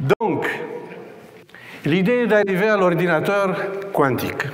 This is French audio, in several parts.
Donc, l'idée est d'arriver à l'ordinateur quantique.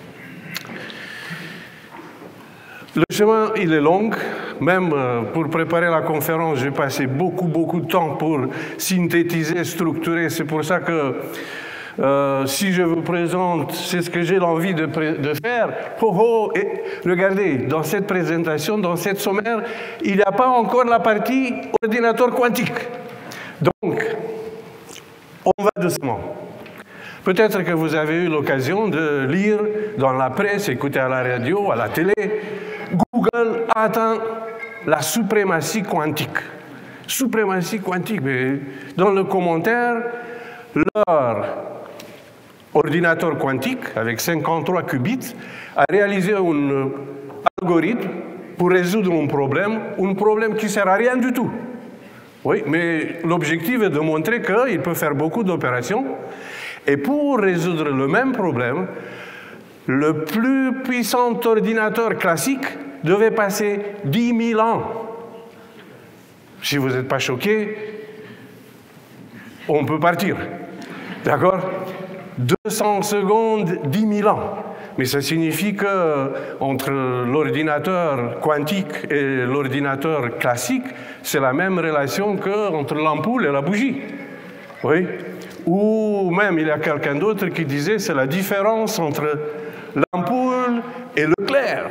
Le chemin, il est long. Même pour préparer la conférence, j'ai passé beaucoup de temps pour synthétiser, structurer. C'est pour ça que si je vous présente, c'est ce que j'ai envie de faire. Et regardez, dans cette présentation, dans cette sommaire, il n'y a pas encore la partie ordinateur quantique. Donc, on va doucement. Peut-être que vous avez eu l'occasion de lire dans la presse, écouter à la radio, à la télé, Google a atteint la suprématie quantique. Suprématie quantique, mais dans le commentaire, leur ordinateur quantique, avec 53 qubits, a réalisé un algorithme pour résoudre un problème qui ne sert à rien du tout. Oui, mais l'objectif est de montrer qu'il peut faire beaucoup d'opérations. Et pour résoudre le même problème, le plus puissant ordinateur classique devait passer 10 000 ans. Si vous n'êtes pas choqué, on peut partir. D'accord? 200 secondes, 10 000 ans. Mais ça signifie qu'entre l'ordinateur quantique et l'ordinateur classique, c'est la même relation qu'entre l'ampoule et la bougie. Oui? Ou même, il y a quelqu'un d'autre qui disait c'est la différence entre l'ampoule et le clair.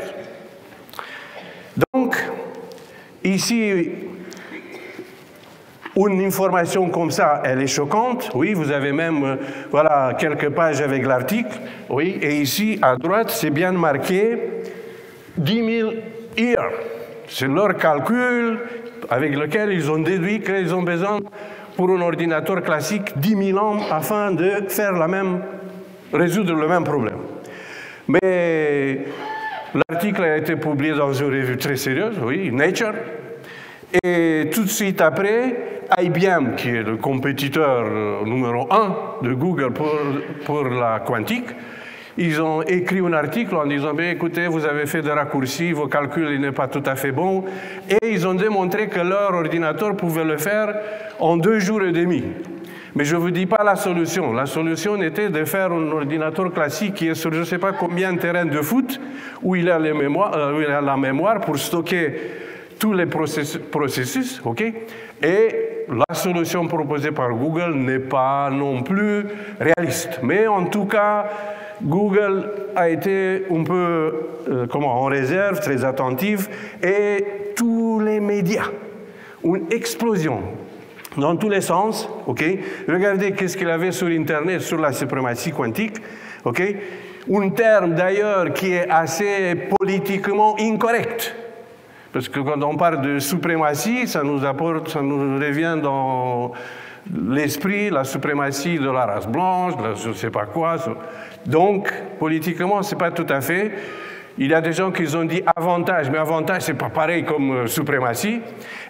Donc, ici, une information comme ça, elle est choquante. Oui, vous avez même voilà, quelques pages avec l'article. Oui, et ici, à droite, c'est bien marqué 10 000 years. C'est leur calcul avec lequel ils ont déduit qu'ils ont besoin, pour un ordinateur classique, 10 000 ans afin de faire résoudre le même problème. Mais l'article a été publié dans une revue très sérieuse, oui, Nature. Et tout de suite après, IBM, qui est le compétiteur numéro 1 de Google pour la quantique, ils ont écrit un article en disant « Écoutez, vous avez fait des raccourcis, vos calculs n'est pas tout à fait bons. » Et ils ont démontré que leur ordinateur pouvait le faire en 2 jours et demi. Mais je ne vous dis pas la solution. La solution était de faire un ordinateur classique qui est sur je ne sais pas combien de terrains de foot, où il a la mémoire pour stocker tous les processus, ok? Et la solution proposée par Google n'est pas non plus réaliste. Mais en tout cas, Google a été un peu en réserve, très attentif, et tous les médias, une explosion dans tous les sens, ok? Regardez qu'est-ce qu'il avait sur Internet sur la suprématie quantique, ok? Un terme d'ailleurs qui est assez politiquement incorrect. Parce que quand on parle de suprématie, ça nous revient dans l'esprit, la suprématie de la race blanche, de je ne sais pas quoi. Donc, politiquement, ce n'est pas tout à fait. Il y a des gens qui ont dit avantage, mais avantage, ce n'est pas pareil comme suprématie.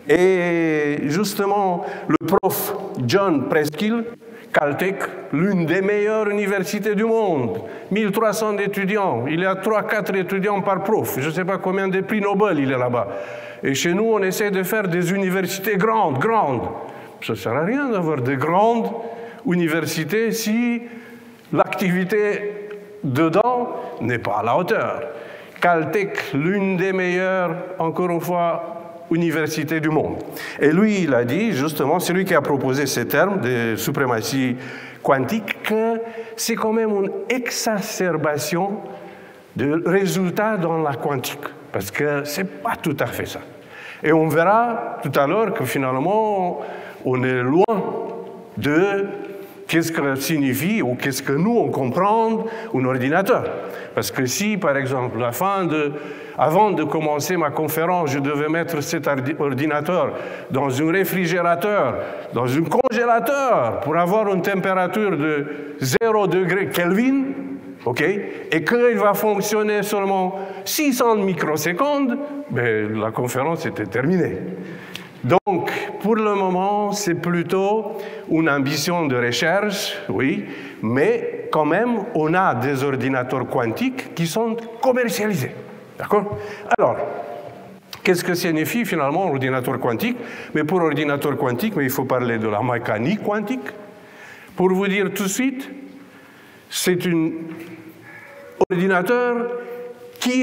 Et justement, le prof John Preskill, Caltech, l'une des meilleures universités du monde, 1300 étudiants, il y a 3-4 étudiants par prof, je ne sais pas combien de prix Nobel il est là-bas. Et chez nous, on essaie de faire des universités grandes. Ça ne sert à rien d'avoir de grandes universités si l'activité dedans n'est pas à la hauteur. Caltech, l'une des meilleures, encore une fois, universités du monde. Et lui, il a dit, justement, c'est lui qui a proposé ce terme de suprématie quantique, que c'est quand même une exacerbation de résultats dans la quantique. Parce que ce n'est pas tout à fait ça. Et on verra tout à l'heure que finalement, on est loin de qu'est-ce que signifie ou qu'est-ce que nous, on comprend un ordinateur. Parce que si, par exemple, avant de commencer ma conférence, je devais mettre cet ordinateur dans un réfrigérateur, dans un congélateur, pour avoir une température de 0 degré Kelvin, ok, et qu'il va fonctionner seulement 600 microsecondes, ben, la conférence était terminée. Donc, pour le moment, c'est plutôt une ambition de recherche, oui, mais quand même, on a des ordinateurs quantiques qui sont commercialisés. D'accord? Alors, qu'est-ce que signifie finalement ordinateur quantique? Mais pour ordinateur quantique, il faut parler de la mécanique quantique, Pour vous dire tout de suite, c'est un ordinateur qui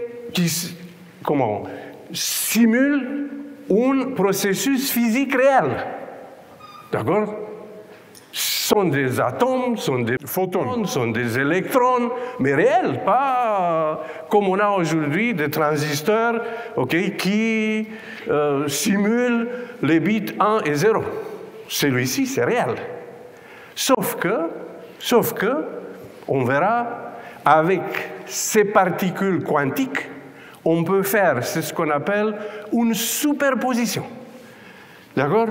simule un processus physique réel. D'accord? Ce sont des atomes, sont des photons, sont des électrons, mais réels, pas comme on a aujourd'hui des transistors qui simulent les bits 1 et 0. Celui-ci, c'est réel. Sauf que, on verra, avec ces particules quantiques, on peut faire ce qu'on appelle une superposition. D'accord?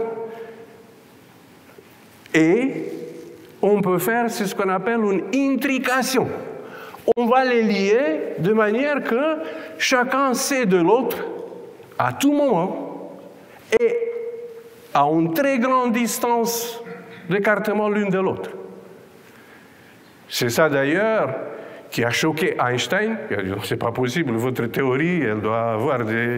Et on peut faire ce qu'on appelle une intrication. On va les lier de manière que chacun sait de l'autre à tout moment et à une très grande distance d'écartement l'une de l'autre. C'est ça d'ailleurs qui a choqué Einstein. Il a dit, c'est pas possible, votre théorie, elle doit avoir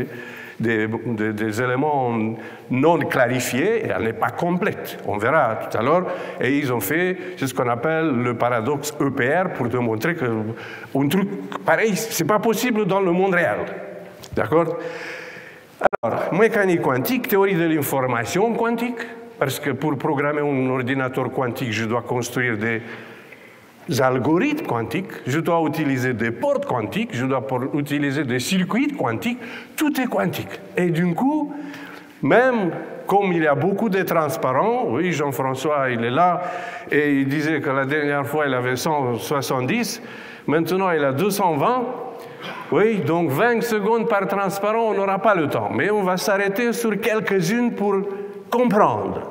des éléments non clarifiés et elle n'est pas complète. On verra tout à l'heure. Et ils ont fait ce qu'on appelle le paradoxe EPR pour démontrer qu'un truc pareil, c'est pas possible dans le monde réel. D'accord? Alors, mécanique quantique, théorie de l'information quantique, parce que pour programmer un ordinateur quantique, je dois construire des algorithmes quantiques, je dois utiliser des portes quantiques, je dois utiliser des circuits quantiques, tout est quantique. Et du coup, même comme il y a beaucoup de transparents, oui, Jean-François, il est là, et il disait que la dernière fois, il avait 170, maintenant, il a 220, oui, donc 20 secondes par transparent, on n'aura pas le temps. Mais on va s'arrêter sur quelques-unes pour comprendre.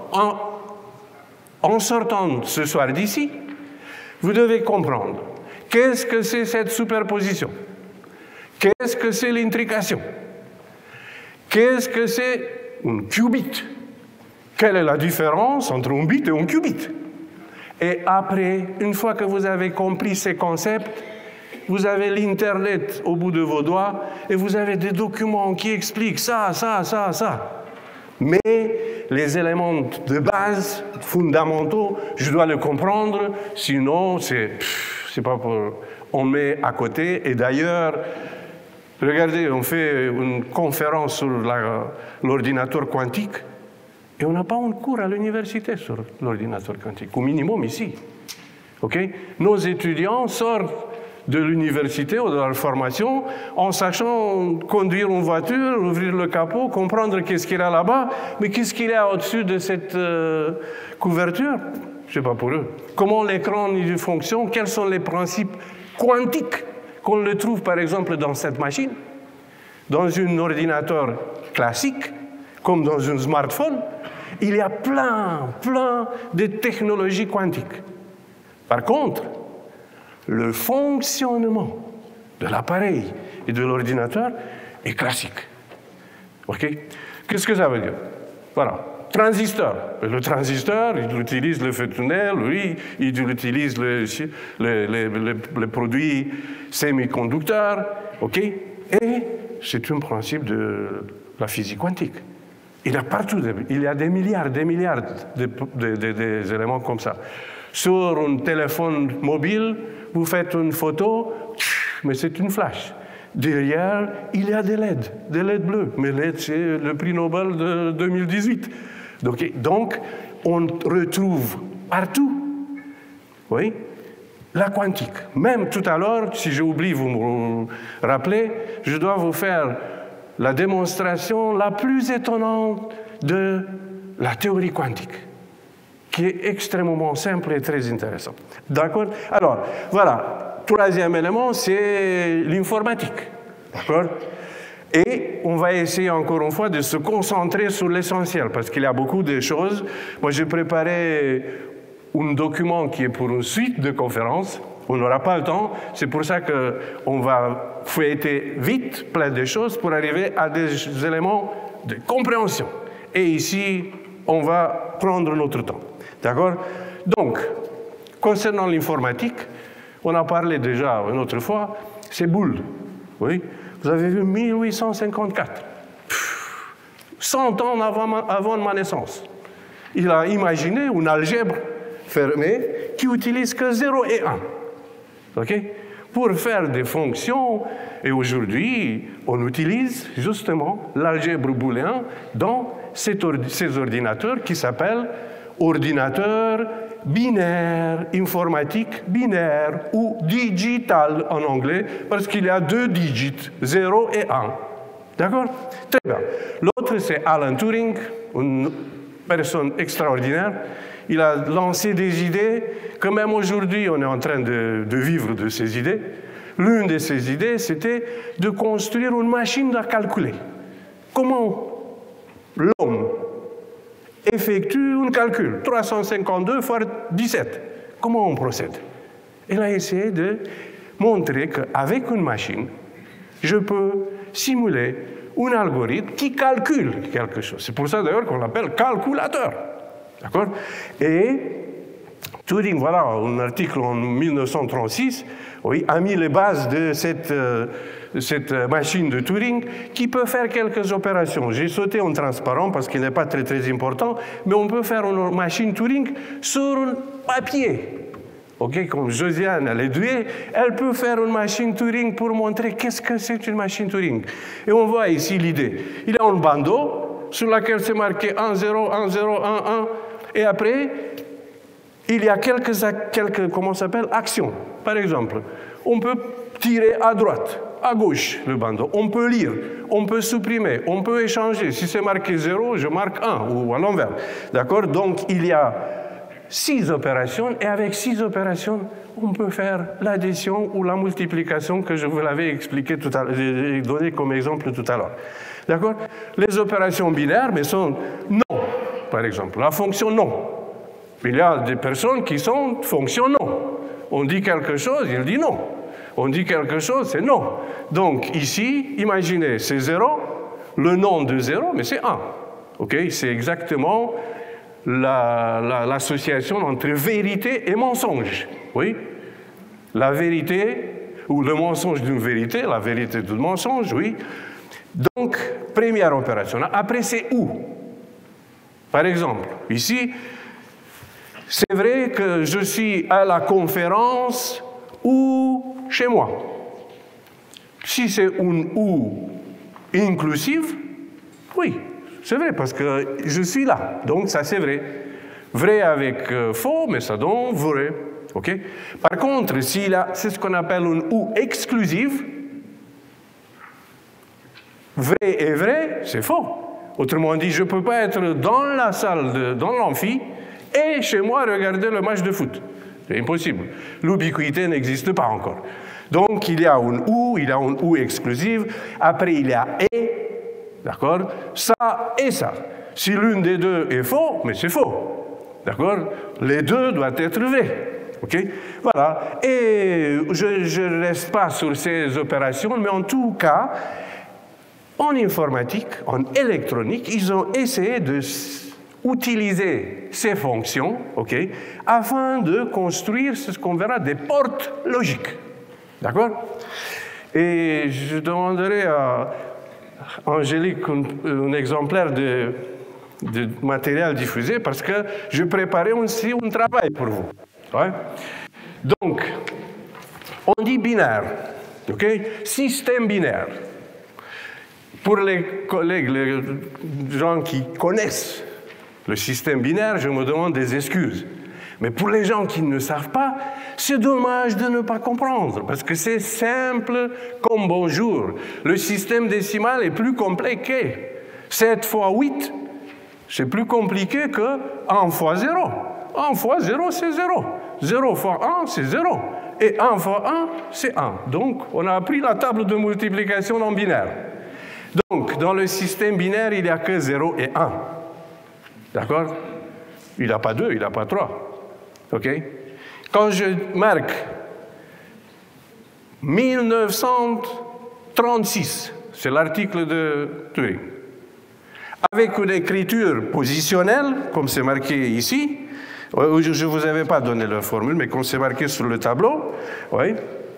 En sortant ce soir d'ici, vous devez comprendre qu'est-ce que c'est cette superposition, qu'est-ce que c'est l'intrication, qu'est-ce que c'est un qubit, quelle est la différence entre un bit et un qubit. Et après, une fois que vous avez compris ces concepts, vous avez l'Internet au bout de vos doigts et vous avez des documents qui expliquent ça, ça, ça, ça. Mais les éléments de base, fondamentaux, je dois le comprendre, sinon c'est pas pour... On met à côté. Et d'ailleurs, regardez, on fait une conférence sur l'ordinateur quantique et on n'a pas un cours à l'université sur l'ordinateur quantique, au minimum ici. Okay? Nos étudiants sortent de l'université ou de la formation en sachant conduire une voiture, ouvrir le capot, comprendre qu'est-ce qu'il y a là-bas, mais qu'est-ce qu'il y a au-dessus de cette couverture? Je ne sais pas pour eux. Comment l'écran fonctionne? Quels sont les principes quantiques qu'on le trouve par exemple dans cette machine? Dans un ordinateur classique, comme dans un smartphone, il y a plein de technologies quantiques. Par contre, le fonctionnement de l'appareil et de l'ordinateur est classique. OK? Qu'est-ce que ça veut dire? Voilà. Transistor. Le transistor, il utilise le feu de tunnel, oui, il utilise les produits semi-conducteurs. OK? Et c'est un principe de la physique quantique. Il y a partout, il y a des milliards d'éléments comme ça. Sur un téléphone mobile, vous faites une photo, mais c'est une flash. Derrière, il y a des LED bleus. Mais LED, c'est le prix Nobel de 2018. Donc, on retrouve partout, oui, la quantique. Même tout à l'heure, si j'ai oublié, vous me rappelez, je dois vous faire la démonstration la plus étonnante de la théorie quantique, qui est extrêmement simple et très intéressant. D'accord? Alors, voilà. Troisième élément, c'est l'informatique. D'accord? Et on va essayer encore une fois de se concentrer sur l'essentiel, parce qu'il y a beaucoup de choses. Moi, j'ai préparé un document qui est pour une suite de conférences. On n'aura pas le temps. C'est pour ça qu'on va feuilleter vite plein de choses pour arriver à des éléments de compréhension. Et ici, on va prendre notre temps. D'accord? Donc, concernant l'informatique, on a parlé déjà une autre fois, c'est Boole. Oui? Vous avez vu 1854. 100 ans avant ma naissance. Il a imaginé une algèbre fermée qui utilise que 0 et 1. OK? Pour faire des fonctions, et aujourd'hui, on utilise justement l'algèbre booléen dans ces ordinateurs qui s'appellent ordinateurs binaires, informatique binaire ou digital en anglais, parce qu'il y a 2 digits, 0 et 1. D'accord? Très bien. L'autre, c'est Alan Turing, une personne extraordinaire. Il a lancé des idées que même aujourd'hui, on est en train de vivre de ces idées. L'une de ces idées, c'était de construire une machine à calculer. Comment l'homme effectue un calcul, 352 fois 17. Comment on procède? Il a essayé de montrer qu'avec une machine, je peux simuler un algorithme qui calcule quelque chose. C'est pour ça d'ailleurs qu'on l'appelle calculateur. D'accord? Et Turing, voilà, un article en 1936, oui, a mis les bases de cette machine de Turing qui peut faire quelques opérations. J'ai sauté en transparent parce qu'il n'est pas très, très important, mais on peut faire une machine Turing sur un papier. OK, comme Josiane, elle est douée, elle peut faire une machine Turing pour montrer qu'est-ce que c'est une machine Turing. Et on voit ici l'idée. Il y a un bandeau sur lequel c'est marqué 1, 0, 1, 0, 1, 1. Et après, il y a quelques comment ça s'appelle, actions. Par exemple, on peut tirer à droite, à gauche le bandeau. On peut lire, on peut supprimer, on peut échanger. Si c'est marqué 0, je marque 1 ou à l'envers. D'accord? Donc, il y a 6 opérations et avec 6 opérations, on peut faire l'addition ou la multiplication que je vous l'avais expliqué tout à l'heure, j'ai donné comme exemple tout à l'heure. D'accord? Les opérations binaires, mais sont non, par exemple. La fonction non. Il y a des personnes qui sont fonction non. On dit quelque chose, il dit non. On dit quelque chose, c'est non. Donc ici, imaginez, c'est 0, le non de 0, mais c'est 1. OK? C'est exactement l'association entre vérité et mensonge. Oui? La vérité, ou le mensonge d'une vérité, la vérité d'un mensonge, oui. Donc, première opération. Après, c'est où? Par exemple, ici, c'est vrai que je suis à la conférence ou chez moi. Si c'est un ou inclusif, oui, c'est vrai, parce que je suis là. Donc, ça, c'est vrai. Vrai avec faux, mais ça donne vrai. OK? Par contre, c'est ce qu'on appelle un ou exclusif. Vrai et vrai, c'est faux. Autrement dit, je ne peux pas être dans la salle, dans l'amphi, et chez moi regarder le match de foot. C'est impossible. L'ubiquité n'existe pas encore. Donc, il y a un ou exclusif. Après, il y a et. D'accord? Ça et ça. Si l'une des deux est faux, mais c'est faux. D'accord? Les deux doivent être vrais. OK? Voilà. Et je ne reste pas sur ces opérations, mais en tout cas, en informatique, en électronique, ils ont essayé d'utiliser ces fonctions, OK, afin de construire ce qu'on verra des portes logiques. D'accord? Et je demanderai à Angélique un exemplaire de matériel diffusé parce que je préparais aussi un travail pour vous. Ouais? Donc, on dit binaire, OK? Système binaire. Pour les collègues, les gens qui connaissent le système binaire, je me demande des excuses. Mais pour les gens qui ne savent pas, c'est dommage de ne pas comprendre, parce que c'est simple comme bonjour. Le système décimal est plus compliqué. 7 fois 8, c'est plus compliqué que 1 fois 0. 1 fois 0, c'est 0. 0 fois 1, c'est 0. Et 1 fois 1, c'est 1. Donc, on a appris la table de multiplication en binaire. Donc, dans le système binaire, il n'y a que 0 et 1. D'accord? Il n'y a pas 2, il n'y a pas 3. OK? Quand je marque 1936, c'est l'article de Turing, avec une écriture positionnelle, comme c'est marqué ici, je ne vous avais pas donné la formule, mais comme c'est marqué sur le tableau, oui,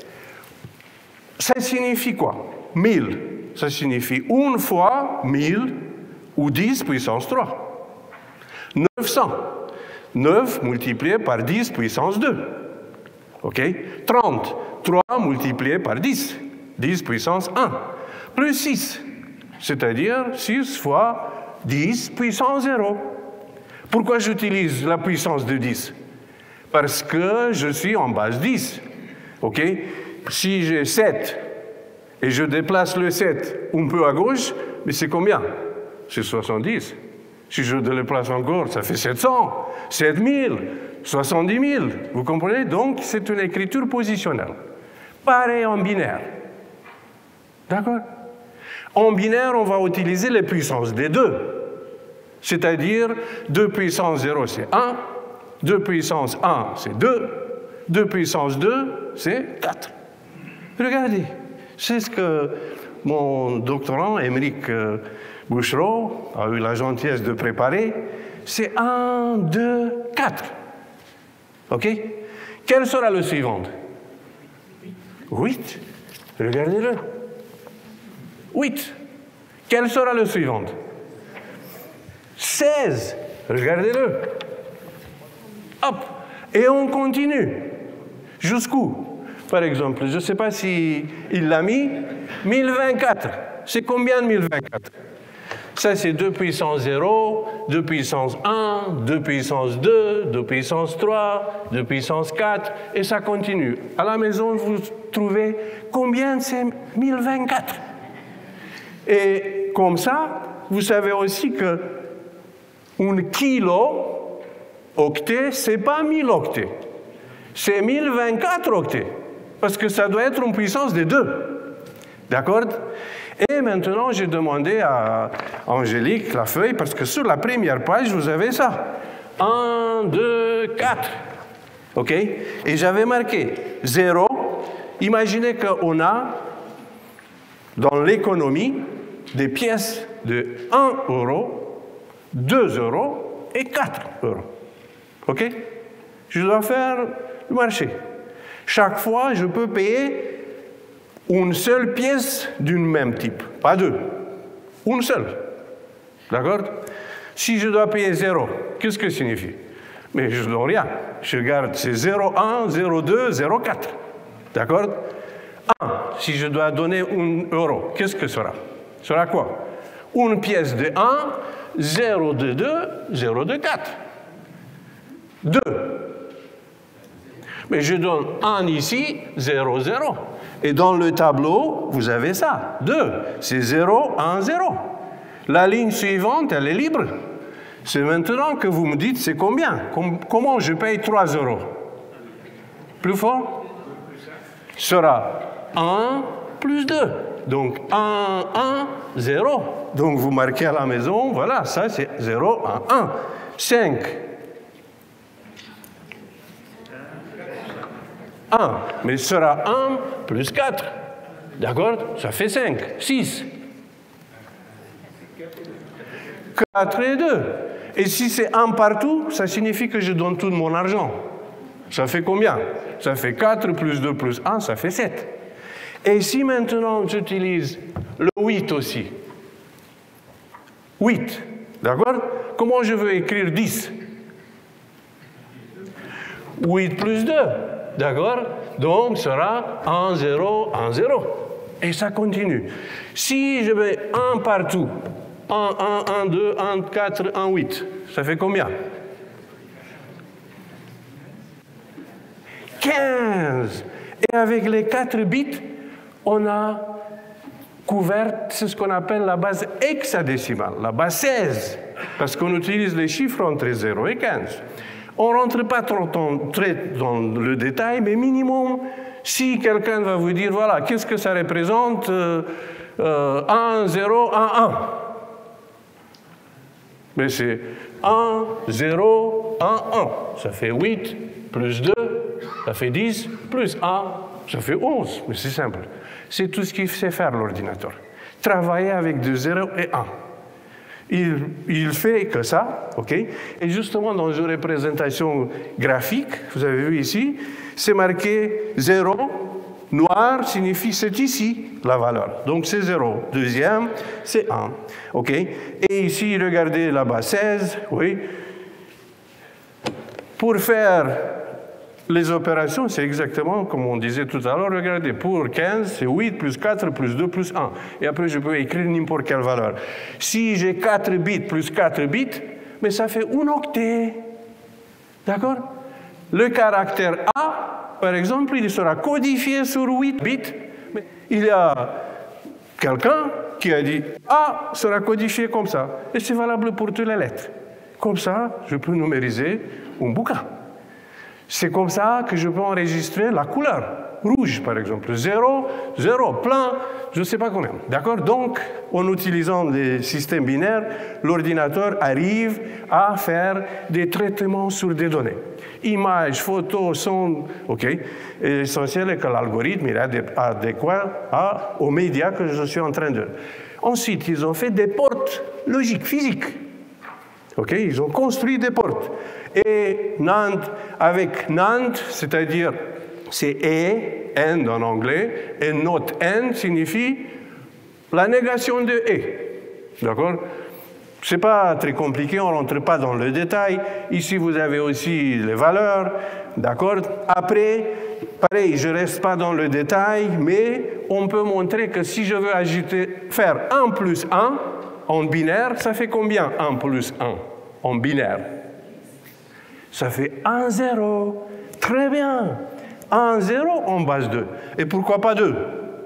ça signifie quoi? 1000. Ça signifie 1 fois 1000 ou 10 puissance 3. 900. 9 multiplié par 10 puissance 2. OK? 30. 3 multiplié par 10. 10 puissance 1. Plus 6. C'est-à-dire 6 fois 10 puissance 0. Pourquoi j'utilise la puissance de 10? Parce que je suis en base 10. OK? Si j'ai 7 et je déplace le 7 un peu à gauche, mais c'est combien? C'est 70. Si je le déplace encore, ça fait 700, 7000, 70 000. Vous comprenez? Donc, c'est une écriture positionnelle. Pareil en binaire. D'accord? En binaire, on va utiliser les puissances des deux. C'est-à-dire, 2 puissance 0, c'est 1. 2 puissance 1, c'est 2. 2 puissance 2, c'est 4. Regardez, c'est ce que mon doctorant, Émeric Bouchereau, a eu la gentillesse de préparer. C'est 1, 2, 4. OK? Quel sera le suivant? 8. Regardez-le. 8. Quel sera le suivant? 16. Regardez-le. Hop. Et on continue. Jusqu'où? Par exemple, je ne sais pas si il l'a mis. 1024. C'est combien de 1024? Ça, c'est 2 puissance 0, 2 puissance 1, 2 puissance 2, 2 puissance 3, 2 puissance 4, et ça continue. À la maison, vous trouvez combien c'est 1024. Et comme ça, vous savez aussi que un kilo octet, ce n'est pas 1000 octets. C'est 1024 octets. Parce que ça doit être une puissance de 2. D'accord? Et maintenant, j'ai demandé à Angélique la feuille, parce que sur la première page, vous avez ça. 1, 2, 4. OK? Et j'avais marqué 0. Imaginez qu'on a, dans l'économie, des pièces de 1 euro, 2 euros et 4 euros. OK? Je dois faire le marché. Chaque fois, je peux payer une seule pièce d'un même type, pas deux. Une seule. D'accord? Si je dois payer 0, qu'est-ce que ça signifie? Mais je ne donne rien. Je garde, c'est 0,1, 0,2, 0,4. D'accord? 1, si je dois donner 1 euro, qu'est-ce que sera? Sera quoi? Une pièce de 1, 0 de 2, 0 de 4. 2. Mais je donne 1 ici, 0, 0. Et dans le tableau, vous avez ça. 2, c'est 0, 1, 0. La ligne suivante, elle est libre. C'est maintenant que vous me dites c'est combien. Comment je paye 3 euros? Plus fort? Sera 1 plus 2. Donc 1, 1, 0. Donc vous marquez à la maison, voilà, ça c'est 0, 1, 1. 5. 1, mais ce sera 1 plus 4. D'accord? Ça fait 5. 6. 4 et 2. Et si c'est 1 partout, ça signifie que je donne tout mon argent. Ça fait combien? Ça fait 4 plus 2 plus 1, ça fait 7. Et si maintenant j'utilise le 8 aussi? 8. D'accord? Comment je veux écrire 10? 8 plus 2. D'accord? Donc, ce sera 1, 0, 1, 0. Et ça continue. Si je mets 1 partout, 1, 1, 1, 2, 1, 4, 1, 8, ça fait combien? 15. Et avec les 4 bits, on a couvert ce qu'on appelle la base hexadécimale, la base 16, parce qu'on utilise les chiffres entre 0 et 15. On ne rentre pas trop dans le détail, mais minimum, si quelqu'un va vous dire, voilà, qu'est-ce que ça représente 1, 0, 1, 1. Mais c'est 1, 0, 1, 1. Ça fait 8, plus 2, ça fait 10, plus 1, ça fait 11. Mais c'est simple. C'est tout ce qu'il sait faire l'ordinateur. Travailler avec de 0 et 1. Il fait que ça, OK? Et justement, dans une représentation graphique, vous avez vu ici, c'est marqué 0, noir signifie c'est ici la valeur. Donc c'est 0. Deuxième, c'est 1. OK? Et ici, regardez là-bas, 16, oui. Pour faire les opérations, c'est exactement comme on disait tout à l'heure. Regardez, pour 15, c'est 8 plus 4 plus 2 plus 1. Et après, je peux écrire n'importe quelle valeur. Si j'ai 4 bits plus 4 bits, mais ça fait un octet. D'accord? Le caractère A, par exemple, il sera codifié sur 8 bits. Mais il y a quelqu'un qui a dit A sera codifié comme ça. Et c'est valable pour toutes les lettres. Comme ça, je peux numériser un bouquin. C'est comme ça que je peux enregistrer la couleur. Rouge, par exemple. 0, 0, plein, je ne sais pas combien. D'accord? Donc, en utilisant des systèmes binaires, l'ordinateur arrive à faire des traitements sur des données. Images, photos, son, OK. Et l'essentiel est que l'algorithme est adéquat aux médias que je suis en train de... Ensuite, ils ont fait des portes logiques, physiques. OK? Ils ont construit des portes. Et Nantes, avec Nantes, c'est-à-dire c'est and en anglais, et not and signifie la négation de et. D'accord? Ce n'est pas très compliqué, on ne rentre pas dans le détail. Ici, vous avez aussi les valeurs. D'accord? Après, pareil, je ne reste pas dans le détail, mais on peut montrer que si je veux faire 1 plus 1 en binaire, ça fait combien 1 plus 1 en binaire? Ça fait 1, 0. Très bien. 1, 0 en base 2. Et pourquoi pas 2?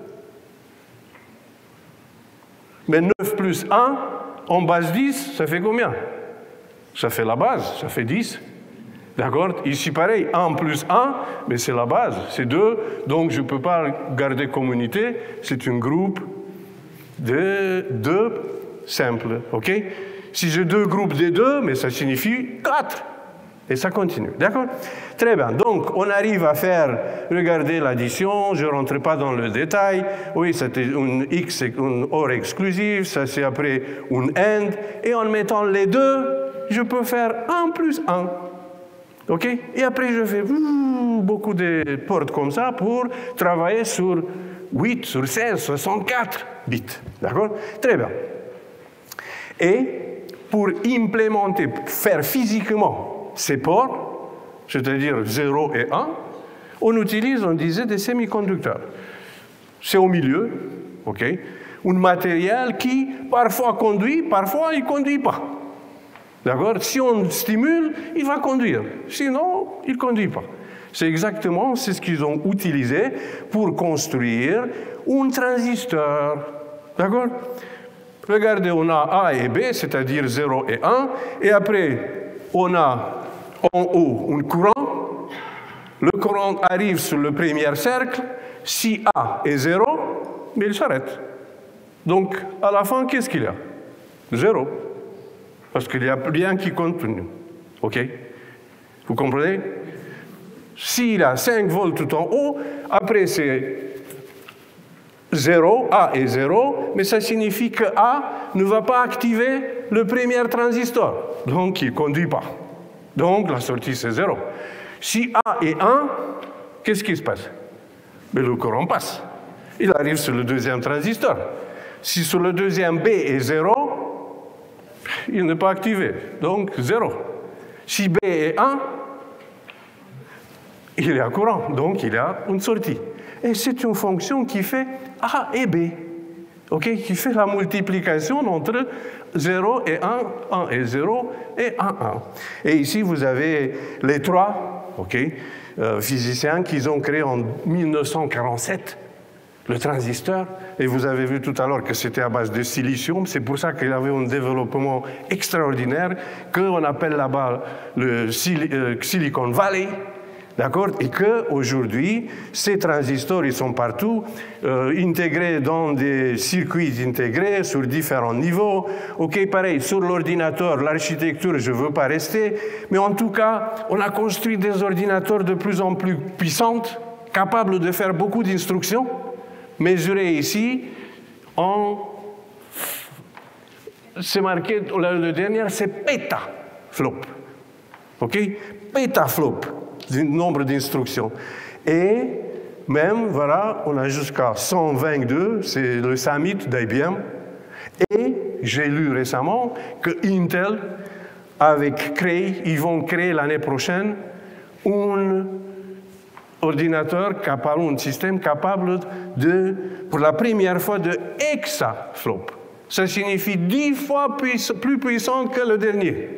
Mais 9 plus 1 en base 10, ça fait combien? Ça fait la base, ça fait 10. D'accord? Ici, pareil, 1 plus 1, mais c'est la base, c'est 2. Donc, je ne peux pas garder communauté. C'est un groupe de 2 simples. OK? Si j'ai 2 groupes de 2, mais ça signifie 4. Et ça continue, d'accord? Très bien. Donc, on arrive à faire, regardez l'addition, je ne rentre pas dans le détail. Oui, c'était un X, un OR exclusif, ça c'est après un AND. Et en mettant les deux, je peux faire 1 plus 1. OK? Et après, je fais beaucoup de portes comme ça pour travailler sur 8, sur 16, 64 bits. D'accord? Très bien. Et pour implémenter, faire physiquement ces ports, c'est-à-dire 0 et 1, on utilise, on disait, des semi-conducteurs. C'est au milieu, OK? Un matériel qui parfois conduit, parfois il ne conduit pas. D'accord? Si on stimule, il va conduire. Sinon, il ne conduit pas. C'est exactement ce qu'ils ont utilisé pour construire un transistor. D'accord? Regardez, on a A et B, c'est-à-dire 0 et 1, et après, on a en haut un courant. Le courant arrive sur le premier cercle. Si A est 0, mais il s'arrête. Donc, à la fin, qu'est-ce qu'il y a? 0. Parce qu'il n'y a rien qui continue. OK? Vous comprenez? S'il a 5 volts tout en haut, après c'est 0, A est 0, mais ça signifie que A ne va pas activer le premier transistor. Donc, il ne conduit pas. Donc, la sortie, c'est 0. Si A est 1, qu'est-ce qui se passe? Mais le courant passe. Il arrive sur le deuxième transistor. Si sur le deuxième B est 0, il n'est pas activé. Donc, 0. Si B est 1, il y a courant. Donc, il y a une sortie. Et c'est une fonction qui fait A et B. OK? Qui fait la multiplication entre 0 et 1, 1 et 0 et 1, 1. Et ici, vous avez les trois physiciens qui ont créé en 1947 le transistor. Et vous avez vu tout à l'heure que c'était à base de silicium. C'est pour ça qu'il avait un développement extraordinaire qu'on appelle là-bas le Silicon Valley. D'accord? Et qu'aujourd'hui, ces transistors, ils sont partout, intégrés dans des circuits intégrés sur différents niveaux. OK, pareil, sur l'ordinateur, l'architecture, je ne veux pas rester, mais en tout cas, on a construit des ordinateurs de plus en plus puissants, capables de faire beaucoup d'instructions, mesurées ici c'est marqué, le dernier, c'est pétaflop. OK? Pétaflop. Du nombre d'instructions. Et même, voilà, on a jusqu'à 122, c'est le summit d'IBM. Et j'ai lu récemment que Intel avec Cray, ils vont créer l'année prochaine un ordinateur capable, un système capable de, pour la première fois, de hexaflop. Ça signifie 10 fois plus puissant que le dernier.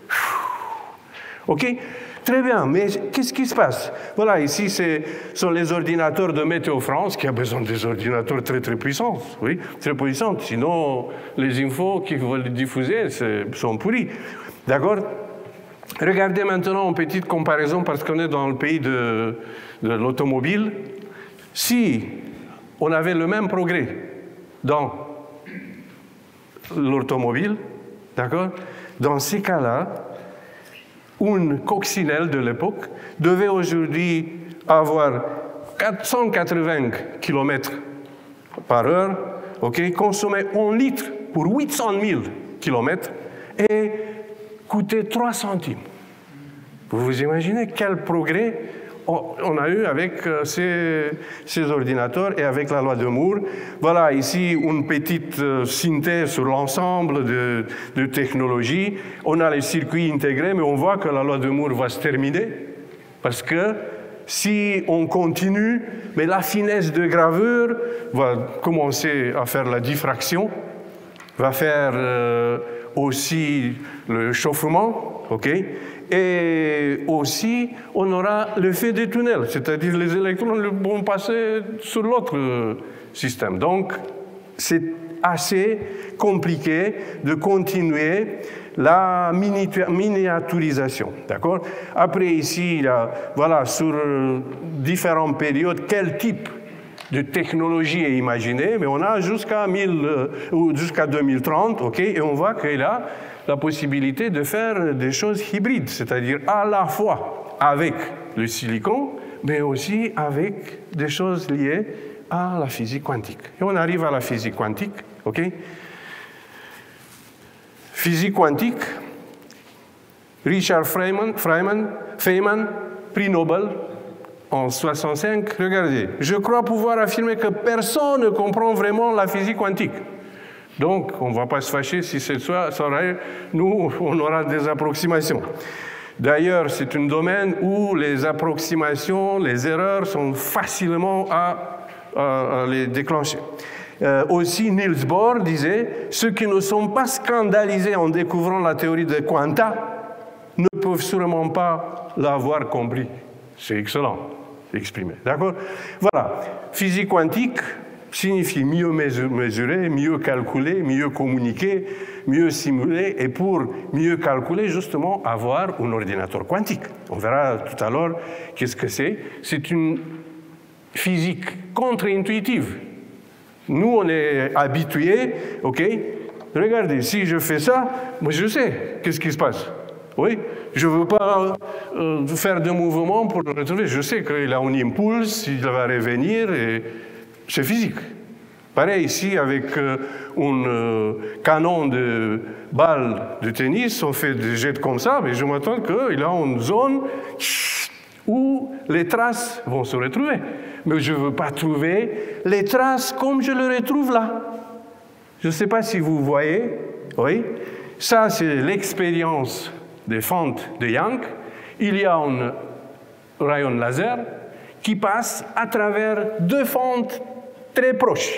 OK? Très bien, mais qu'est-ce qui se passe? Voilà, ici, ce sont les ordinateurs de Météo France qui a besoin des ordinateurs très, très puissants. Oui, très puissants. Sinon, les infos qu'ils veulent diffuser sont pourries. D'accord? Regardez maintenant une petite comparaison, parce qu'on est dans le pays de l'automobile. Si on avait le même progrès dans l'automobile, d'accord? Dans ces cas-là, une coccinelle de l'époque devait aujourd'hui avoir 480 km par heure, okay, consommer 1 litre pour 800 000 km et coûter 3 centimes. Vous vous imaginez quel progrès on a eu avec ces ordinateurs et avec la loi de Moore. Voilà, ici, une petite synthèse sur l'ensemble de technologies. On a les circuits intégrés, mais on voit que la loi de Moore va se terminer, parce que si on continue, mais la finesse de gravure va commencer à faire la diffraction, va faire aussi le chauffement, OK? Et aussi, on aura l'effet des tunnels, c'est-à-dire les électrons vont passer sur l'autre système. Donc, c'est assez compliqué de continuer la miniaturisation. D'accord? Après, ici, il y a, voilà, sur différentes périodes, quel type de technologie est imaginée, mais on a jusqu'à 2030, OK? Et on voit qu'il y a la possibilité de faire des choses hybrides, c'est-à-dire à la fois avec le silicone, mais aussi avec des choses liées à la physique quantique. Et on arrive à la physique quantique, OK? Physique quantique, Richard Feynman, prix Nobel en 1965. Regardez, je crois pouvoir affirmer que personne ne comprend vraiment la physique quantique. Donc, on ne va pas se fâcher si c'est ça, nous, on aura des approximations. D'ailleurs, c'est un domaine où les approximations, les erreurs sont facilement à les déclencher. Aussi, Niels Bohr disait « Ceux qui ne sont pas scandalisés en découvrant la théorie des quanta ne peuvent sûrement pas l'avoir compris. » C'est excellent, exprimé. D'accord? Voilà. Physique quantique signifie mieux mesurer, mieux calculer, mieux communiquer, mieux simuler, et pour mieux calculer, justement, avoir un ordinateur quantique. On verra tout à l'heure qu'est-ce que c'est. C'est une physique contre-intuitive. Nous, on est habitués, OK? Regardez, si je fais ça, moi je sais qu'est-ce qui se passe. Oui, je ne veux pas faire de mouvement pour le retrouver. Je sais qu'il a un impulse, il va revenir, et c'est physique. Pareil ici, avec un canon de balles de tennis, on fait des jets comme ça, mais je m'attends qu'il y a une zone où les traces vont se retrouver. Mais je ne veux pas trouver les traces comme je les retrouve là. Je ne sais pas si vous voyez, oui, ça c'est l'expérience des fentes de Young. Il y a un rayon laser qui passe à travers deux fentes très proches.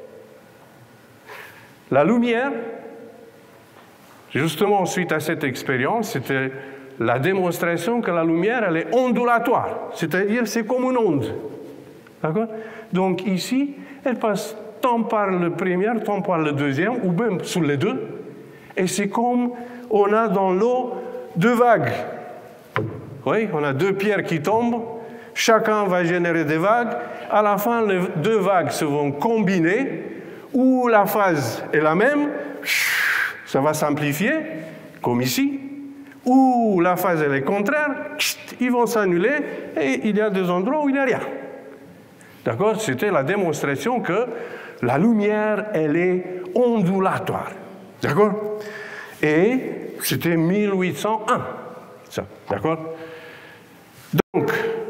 La lumière, justement suite à cette expérience, c'était la démonstration que la lumière, elle est ondulatoire, c'est-à-dire c'est comme une onde. D'accord? Donc ici, elle passe tant par le premier, tant par le deuxième, ou même sur les deux, et c'est comme on a dans l'eau deux vagues. Oui, on a deux pierres qui tombent, chacun va générer des vagues. À la fin, les deux vagues se vont combiner, où la phase est la même, ça va s'amplifier, comme ici, où la phase elle est contraire, ils vont s'annuler, et il y a des endroits où il n'y a rien. D'accord? C'était la démonstration que la lumière, elle est ondulatoire. D'accord? Et c'était 1801. Ça, d'accord? Donc,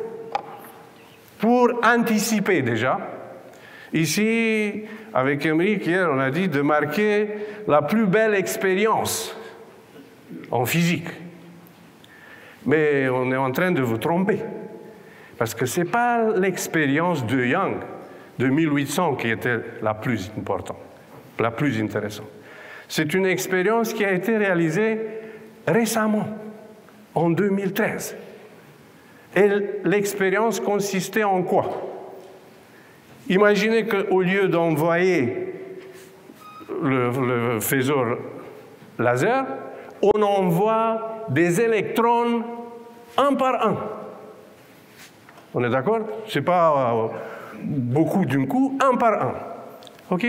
pour anticiper déjà, ici, avec Émeric, hier, on a dit de marquer la plus belle expérience en physique. Mais on est en train de vous tromper. Parce que ce n'est pas l'expérience de Young de 1800 qui était la plus importante, la plus intéressante. C'est une expérience qui a été réalisée récemment, en 2013. Et l'expérience consistait en quoi? Imaginez qu'au lieu d'envoyer le faisceau laser, on envoie des électrons un par un. On est d'accord? Ce n'est pas beaucoup d'un coup, un par un. OK?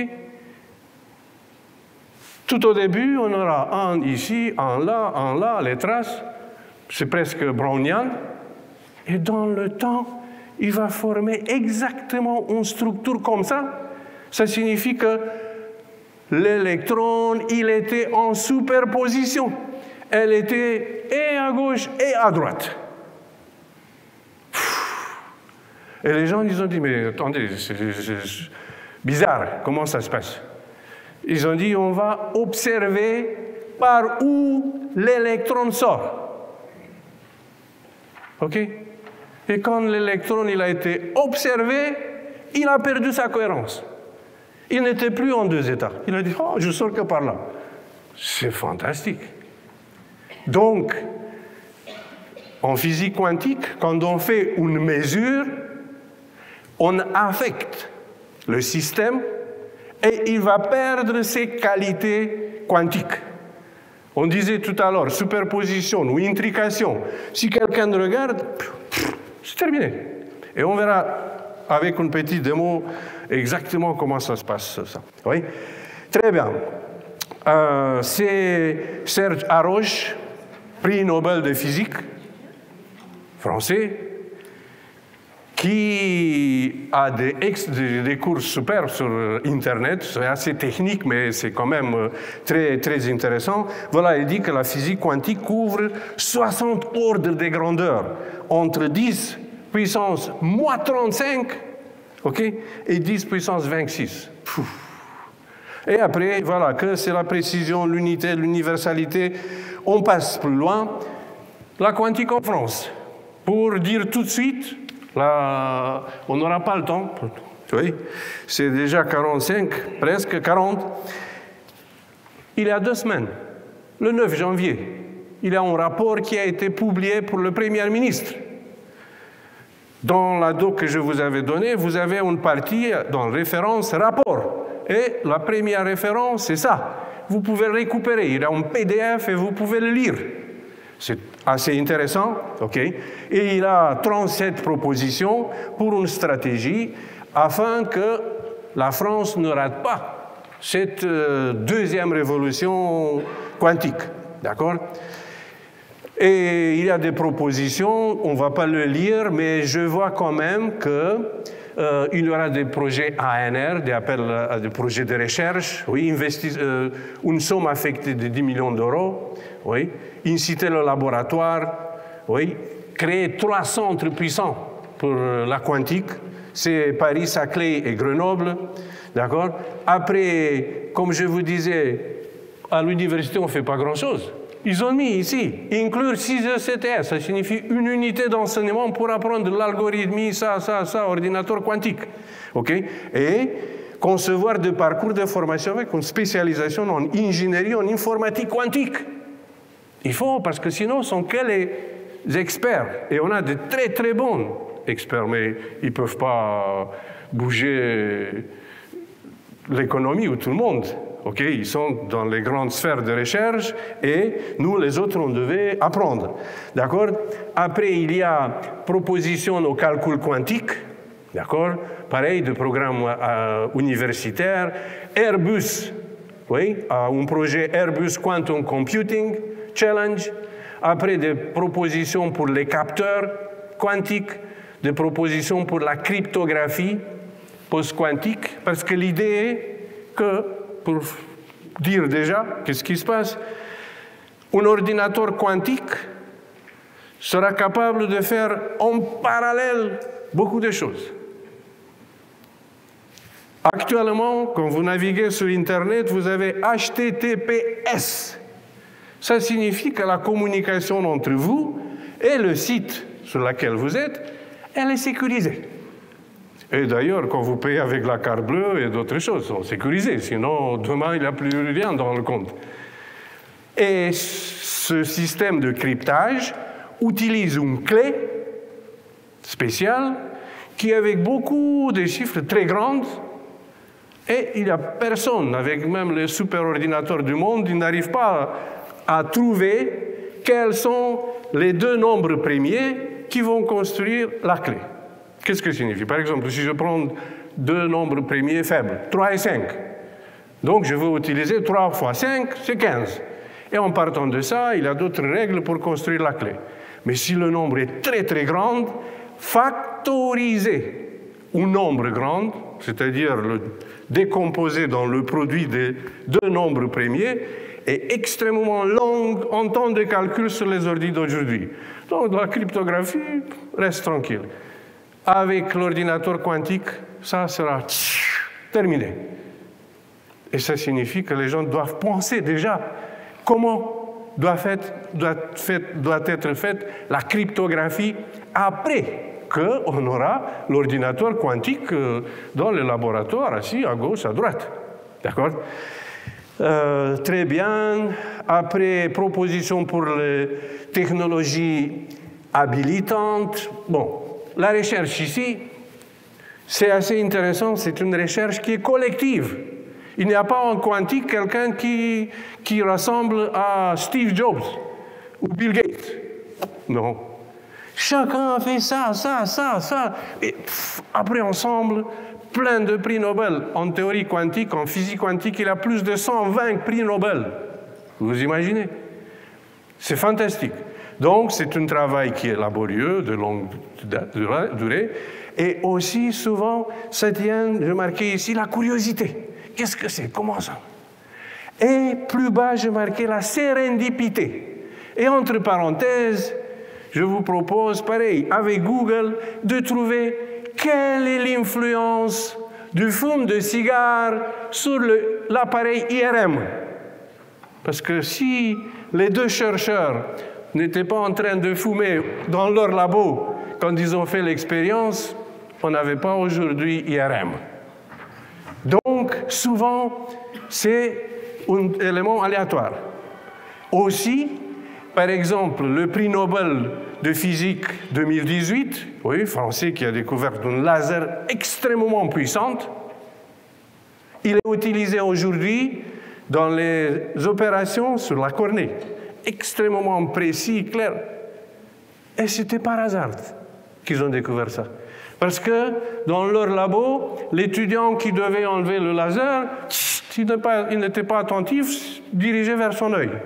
Tout au début, on aura un ici, un là, les traces. C'est presque brownien. Et dans le temps, il va former exactement une structure comme ça. Ça signifie que l'électron, il était en superposition. Elle était et à gauche et à droite. Et les gens, ils ont dit, mais attendez, c'est bizarre, comment ça se passe? Ils ont dit, on va observer par où l'électron sort. OK? Et quand l'électron il a été observé, il a perdu sa cohérence. Il n'était plus en deux états. Il a dit, oh, je sors que par là. C'est fantastique. Donc, en physique quantique, quand on fait une mesure, on affecte le système et il va perdre ses qualités quantiques. On disait tout à l'heure, superposition ou intrication. Si quelqu'un regarde, c'est terminé. Et on verra avec une petite démo exactement comment ça se passe. Ça. Oui? Très bien. C'est Serge Haroche, prix Nobel de physique, français, qui a des cours super sur Internet. C'est assez technique, mais c'est quand même très, très intéressant. Voilà, il dit que la physique quantique couvre 60 ordres de grandeur, entre 10 puissance moins 35, OK, et 10 puissance 26. Pouf. Et après, voilà, que c'est la précision, l'unité, l'universalité. On passe plus loin. La quantique en France. Pour dire tout de suite, là, on n'aura pas le temps. Oui, c'est déjà 45, presque 40. Il y a 2 semaines, le 9 janvier, il y a un rapport qui a été publié pour le Premier ministre. Dans la doc que je vous avais donnée, vous avez une partie dans référence rapport. Et la première référence, c'est ça. Vous pouvez le récupérer. Il y a un PDF et vous pouvez le lire. C'est assez intéressant, OK? Et il a 37 propositions pour une stratégie afin que la France ne rate pas cette deuxième révolution quantique, d'accord? Et il y a des propositions, on ne va pas le lire, mais je vois quand même qu'il y aura des projets ANR, des appels à des projets de recherche, oui, une somme affectée de 10 millions d'euros, oui, inciter le laboratoire, oui, créer 3 centres puissants pour la quantique, c'est Paris, Saclay et Grenoble, d'accord? Après, comme je vous disais, à l'université, on ne fait pas grand-chose. Ils ont mis ici, inclure 6 ECTS, ça signifie une unité d'enseignement pour apprendre l'algorithmie, ça, ordinateur quantique. OK? Et concevoir des parcours de formation avec une spécialisation en ingénierie, en informatique quantique. Il faut, parce que sinon, ce sont que les experts. Et on a de très, très bons experts, mais ils ne peuvent pas bouger l'économie ou tout le monde. Okay, ils sont dans les grandes sphères de recherche et nous, les autres, on devait apprendre. D'accord? Après, il y a proposition au calcul quantique. D'accord? Pareil, de programme universitaire. Airbus, oui, un projet Airbus Quantum Computing Challenge. Après, des propositions pour les capteurs quantiques, des propositions pour la cryptographie post-quantique, parce que l'idée est que, pour dire déjà qu'est-ce qui se passe, un ordinateur quantique sera capable de faire en parallèle beaucoup de choses. Actuellement, quand vous naviguez sur Internet, vous avez HTTPS. Ça signifie que la communication entre vous et le site sur lequel vous êtes, elle est sécurisée. Et d'ailleurs, quand vous payez avec la carte bleue et d'autres choses, sont sécurisées. Sinon, demain, il n'y a plus rien dans le compte. Et ce système de cryptage utilise une clé spéciale qui, avec beaucoup de chiffres très grands, et il n'y a personne, avec même les superordinateurs du monde, ils n'arrivent pas à trouver quels sont les deux nombres premiers qui vont construire la clé. Qu'est-ce que ça signifie? Par exemple, si je prends deux nombres premiers faibles, 3 et 5, donc je veux utiliser 3 fois 5, c'est 15. Et en partant de ça, il y a d'autres règles pour construire la clé. Mais si le nombre est très très grand, factoriser un nombre grand, c'est-à-dire le décomposer dans le produit des deux nombres premiers, est extrêmement long en temps de calcul sur les ordi d'aujourd'hui. Donc la cryptographie reste tranquille. Avec l'ordinateur quantique, ça sera terminé. Et ça signifie que les gens doivent penser déjà comment doit être faite la cryptographie après qu'on aura l'ordinateur quantique dans le laboratoire, assis à gauche, à droite. D'accord? Très bien. Après, proposition pour les technologies habilitantes. Bon, la recherche ici, c'est assez intéressant. C'est une recherche qui est collective. Il n'y a pas en quantique quelqu'un qui ressemble à Steve Jobs ou Bill Gates. Non. Chacun a fait ça. Et après, ensemble, plein de prix Nobel. En théorie quantique, en physique quantique, il y a plus de 120 prix Nobel. Vous imaginez? C'est fantastique. Donc, c'est un travail qui est laborieux, de longue durée. Et aussi, souvent, ça tient, je marquais ici, la curiosité. Qu'est-ce que c'est? Comment ça? Et plus bas, je marquais la sérendipité. Et entre parenthèses, je vous propose, pareil, avec Google, de trouver quelle est l'influence du fume de cigare sur l'appareil IRM. Parce que si les deux chercheurs n'étaient pas en train de fumer dans leur labo quand ils ont fait l'expérience, on n'avait pas aujourd'hui IRM. Donc, souvent, c'est un élément aléatoire. Aussi, par exemple, le prix Nobel de physique 2018, oui, français qui a découvert un laser extrêmement puissant, il est utilisé aujourd'hui dans les opérations sur la cornée, extrêmement précis, clair. Et c'était par hasard qu'ils ont découvert ça. Parce que dans leur labo, l'étudiant qui devait enlever le laser, il n'était pas attentif, dirigé vers son œil.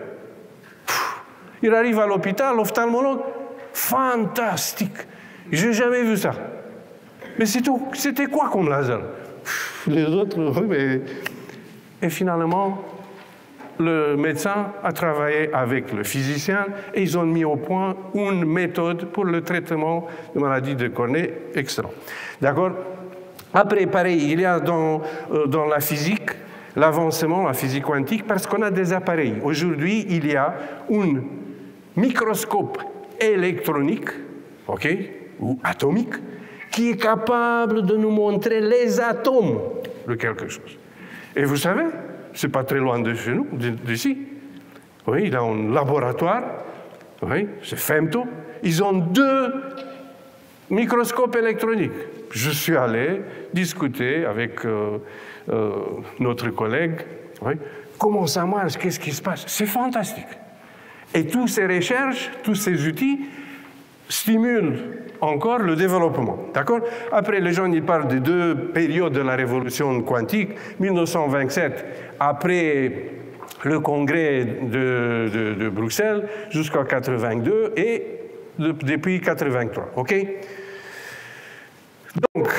Il arrive à l'hôpital, l'ophtalmologue, fantastique. Je n'ai jamais vu ça. Mais c'était quoi comme laser? Les autres, oui, mais... Et finalement, le médecin a travaillé avec le physicien et ils ont mis au point une méthode pour le traitement de maladies de cornée excellent. D'accord? Après, pareil, il y a dans la physique l'avancement, la physique quantique, parce qu'on a des appareils. Aujourd'hui, il y a un microscope électronique, ok, ou atomique, qui est capable de nous montrer les atomes de quelque chose. Et vous savez, c'est pas très loin de chez nous, d'ici. Oui, il y a un laboratoire, oui, c'est Femto. Ils ont 2 microscopes électroniques. Je suis allé discuter avec notre collègue. Oui, comment ça marche? Qu'est-ce qui se passe? C'est fantastique. Et toutes ces recherches, tous ces outils stimulent encore le développement. D'accord? Après, les gens y parlent de 2 périodes de la révolution quantique. 1927, après le congrès de Bruxelles, jusqu'à 82, et depuis 83. OK? Donc,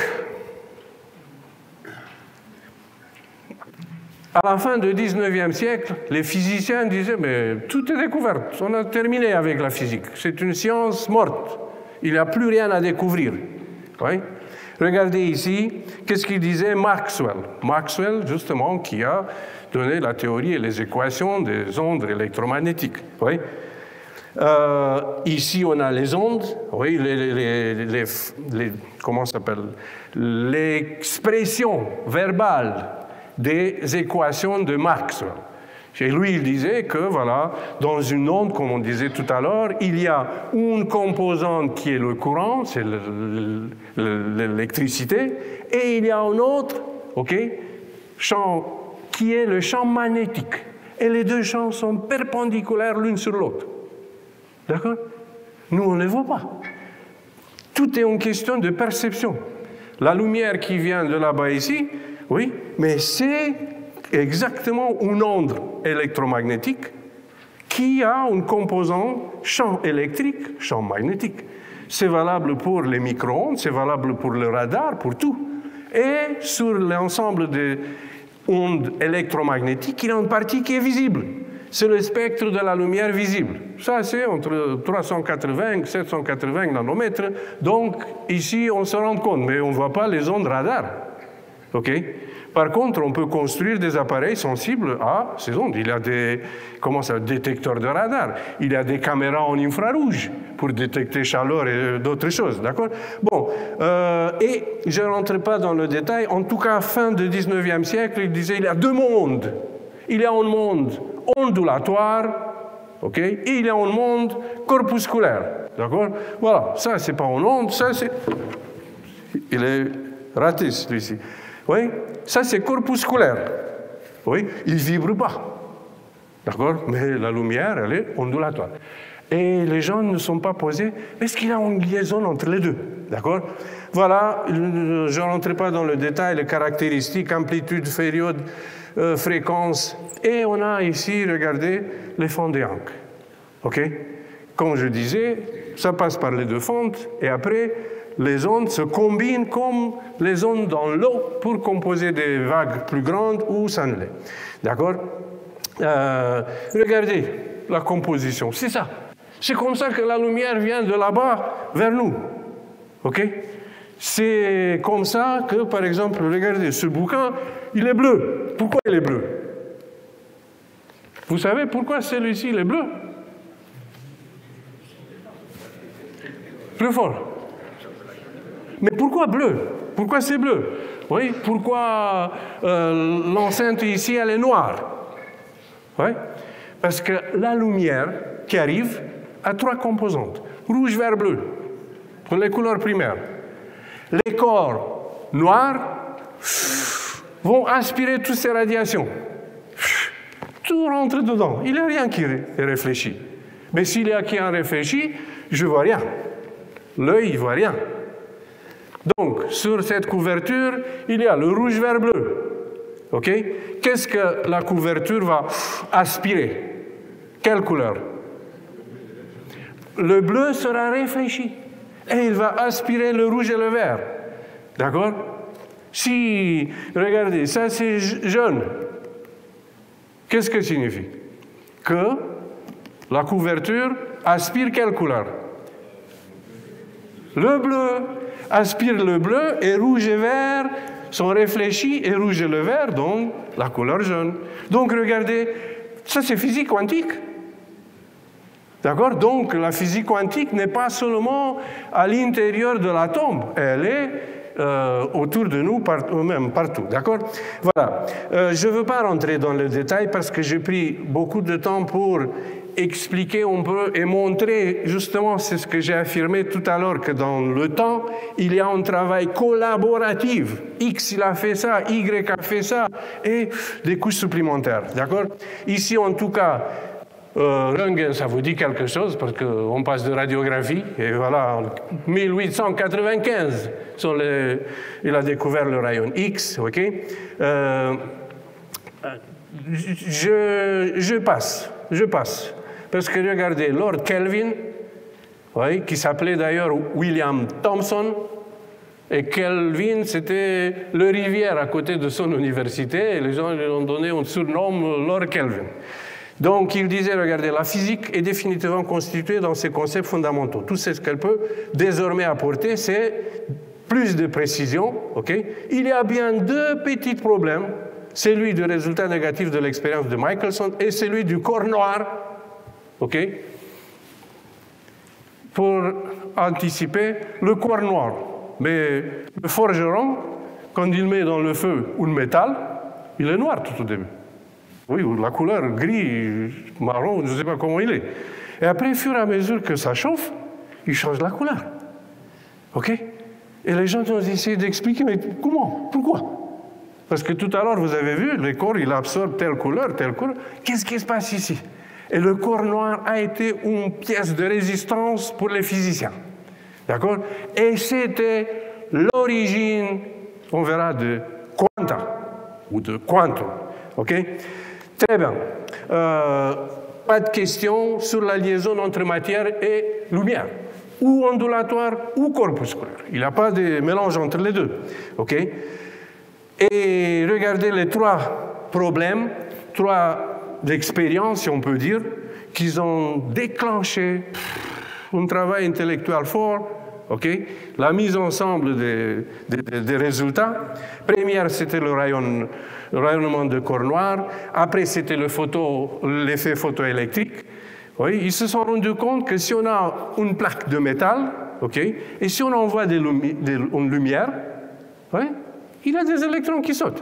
à la fin du 19e siècle, les physiciens disaient « mais tout est découvert, on a terminé avec la physique, c'est une science morte, il n'y a plus rien à découvrir. » Oui. Regardez ici, qu'est-ce qu'il disait Maxwell? Maxwell, justement, qui a donné la théorie et les équations des ondes électromagnétiques. Oui. Ici, on a les ondes, oui, comment ça s'appelle? L'expression verbale des équations de Maxwell. Et lui, il disait que, voilà, dans une onde, comme on disait tout à l'heure, il y a une composante qui est le courant, c'est l'électricité, et il y a un autre, ok, champ qui est le champ magnétique. Et les deux champs sont perpendiculaires l'une sur l'autre. D'accord? Nous, on ne les voit pas. Tout est une question de perception. La lumière qui vient de là-bas ici, oui, mais c'est exactement une onde électromagnétique qui a un composant champ électrique, champ magnétique. C'est valable pour les micro-ondes, c'est valable pour le radar, pour tout. Et sur l'ensemble des ondes électromagnétiques, il y a une partie qui est visible. C'est le spectre de la lumière visible. Ça, c'est entre 380 et 780 nanomètres. Donc, ici, on se rend compte, mais on ne voit pas les ondes radar. OK? Par contre, on peut construire des appareils sensibles à ces ondes. Il y a des détecteurs de radar. Il y a des caméras en infrarouge pour détecter chaleur et d'autres choses. D'accord? Bon, et je ne rentre pas dans le détail. En tout cas, fin du 19e siècle, il disait qu'il y a deux mondes. Il y a un monde ondulatoire, ok, et il y a un monde corpusculaire. D'accord? Voilà, ça, c'est pas une onde, ça, c'est... Il est raté, celui-ci. Oui, ça c'est corpusculaire. Oui, il ne vibre pas. D'accord? Mais la lumière, elle est ondulatoire. Et les gens ne sont pas posés, est-ce qu'il y a une liaison entre les deux? D'accord? Voilà, je ne rentre pas dans le détail, les caractéristiques, amplitude, période, fréquence. Et on a ici, regardez, les fentes de Young. OK? Comme je disais, ça passe par les deux fentes, et après, les ondes se combinent comme les ondes dans l'eau pour composer des vagues plus grandes ou s'annuler. D'accord? Regardez la composition, c'est ça. C'est comme ça que la lumière vient de là-bas vers nous. OK? C'est comme ça que, par exemple, regardez, ce bouquin, il est bleu. Pourquoi il est bleu? Vous savez pourquoi celui-ci, il est bleu? Plus fort. Mais pourquoi bleu? Pourquoi c'est bleu? Oui, pourquoi l'enceinte ici, elle est noire? Oui, parce que la lumière qui arrive a trois composantes. Rouge, vert, bleu, pour les couleurs primaires. Les corps noirs vont aspirer toutes ces radiations. Tout rentre dedans. Il n'y a rien qui réfléchit. Mais s'il y a qui en réfléchit, je ne vois rien. L'œil ne voit rien. Donc, sur cette couverture, il y a le rouge, vert, bleu. OK? Qu'est-ce que la couverture va aspirer? Quelle couleur? Le bleu sera réfléchi. Et il va aspirer le rouge et le vert. D'accord? Si, regardez, ça c'est jaune. Qu'est-ce que signifie? Que la couverture aspire quelle couleur? Le bleu. Aspire le bleu et rouge et vert sont réfléchis et rouge et le vert donnent la couleur jaune. Donc regardez, ça c'est physique quantique. D'accord? Donc la physique quantique n'est pas seulement à l'intérieur de l'atome, elle est autour de nous, même partout. D'accord? Voilà. Je ne veux pas rentrer dans le détail parce que j'ai pris beaucoup de temps pour expliquer un peu et montrer, justement, c'est ce que j'ai affirmé tout à l'heure, que dans le temps, il y a un travail collaboratif. X, il a fait ça, Y a fait ça, et des couches supplémentaires. D'accord? Ici, en tout cas, Röntgen, ça vous dit quelque chose, parce qu'on passe de radiographie, et voilà, en 1895, il a découvert le rayon X, ok? Je passe. Parce que regardez, Lord Kelvin, oui, qui s'appelait d'ailleurs William Thomson, et Kelvin, c'était le rivière à côté de son université, et les gens lui ont donné un surnom Lord Kelvin. Donc, il disait, regardez, la physique est définitivement constituée dans ses concepts fondamentaux. Tout ce qu'elle peut désormais apporter, c'est plus de précision, ok? Il y a bien deux petits problèmes, celui du résultat négatif de l'expérience de Michelson et celui du corps noir, ok? Pour anticiper le corps noir. Mais le forgeron, quand il met dans le feu un métal, il est noir tout au début. Oui, la couleur gris, marron, je ne sais pas comment il est. Et après, au fur et à mesure que ça chauffe, il change la couleur. OK? Et les gens ont essayé d'expliquer, mais comment? Pourquoi? Parce que tout à l'heure, vous avez vu, le corps, il absorbe telle couleur, telle couleur. Qu'est-ce qui se passe ici? Et le corps noir a été une pièce de résistance pour les physiciens. D'accord? Et c'était l'origine, on verra, de quanta, ou de quantum. OK? Très bien. Pas de question sur la liaison entre matière et lumière, ou ondulatoire, ou corpusculaire. Il n'y a pas de mélange entre les deux. OK? Et regardez les trois problèmes, trois expériences, si on peut dire, qui ont déclenché un travail intellectuel fort. Okay? La mise ensemble des résultats. Première, c'était le rayonnement de corps noir. Après, c'était l'effet photoélectrique. Oui, ils se sont rendus compte que si on a une plaque de métal, okay, et si on envoie une lumière, oui, il y a des électrons qui sautent.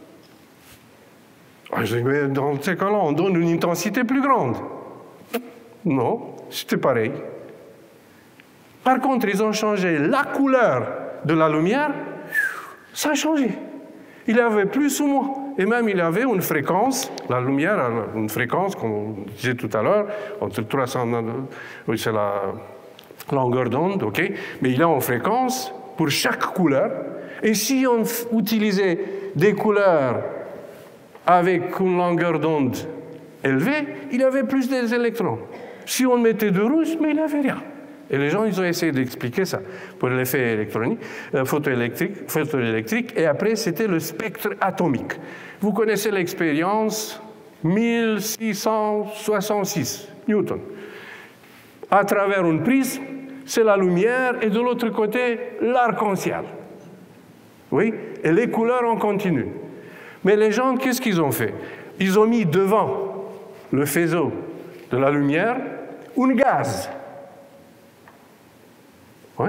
Mais dans ces cas-là, on donne une intensité plus grande. Non, c'était pareil. Par contre, ils ont changé la couleur de la lumière, ça a changé. Il y avait plus ou moins. Et même, il y avait une fréquence, la lumière a une fréquence, comme on disait tout à l'heure, entre 300, oui, c'est la longueur d'onde, ok, mais il y a une fréquence pour chaque couleur. Et si on utilisait des couleurs avec une longueur d'onde élevée, il y avait plus d'électrons. Si on mettait du rouge, mais il n'y avait rien. Et les gens, ils ont essayé d'expliquer ça pour l'effet électronique, photoélectrique, et après, c'était le spectre atomique. Vous connaissez l'expérience 1666, Newton. À travers une prisme, c'est la lumière, et de l'autre côté, l'arc-en-ciel. Oui? Et les couleurs en continu. Mais les gens, qu'est-ce qu'ils ont fait? Ils ont mis devant le faisceau de la lumière un gaz. Oui.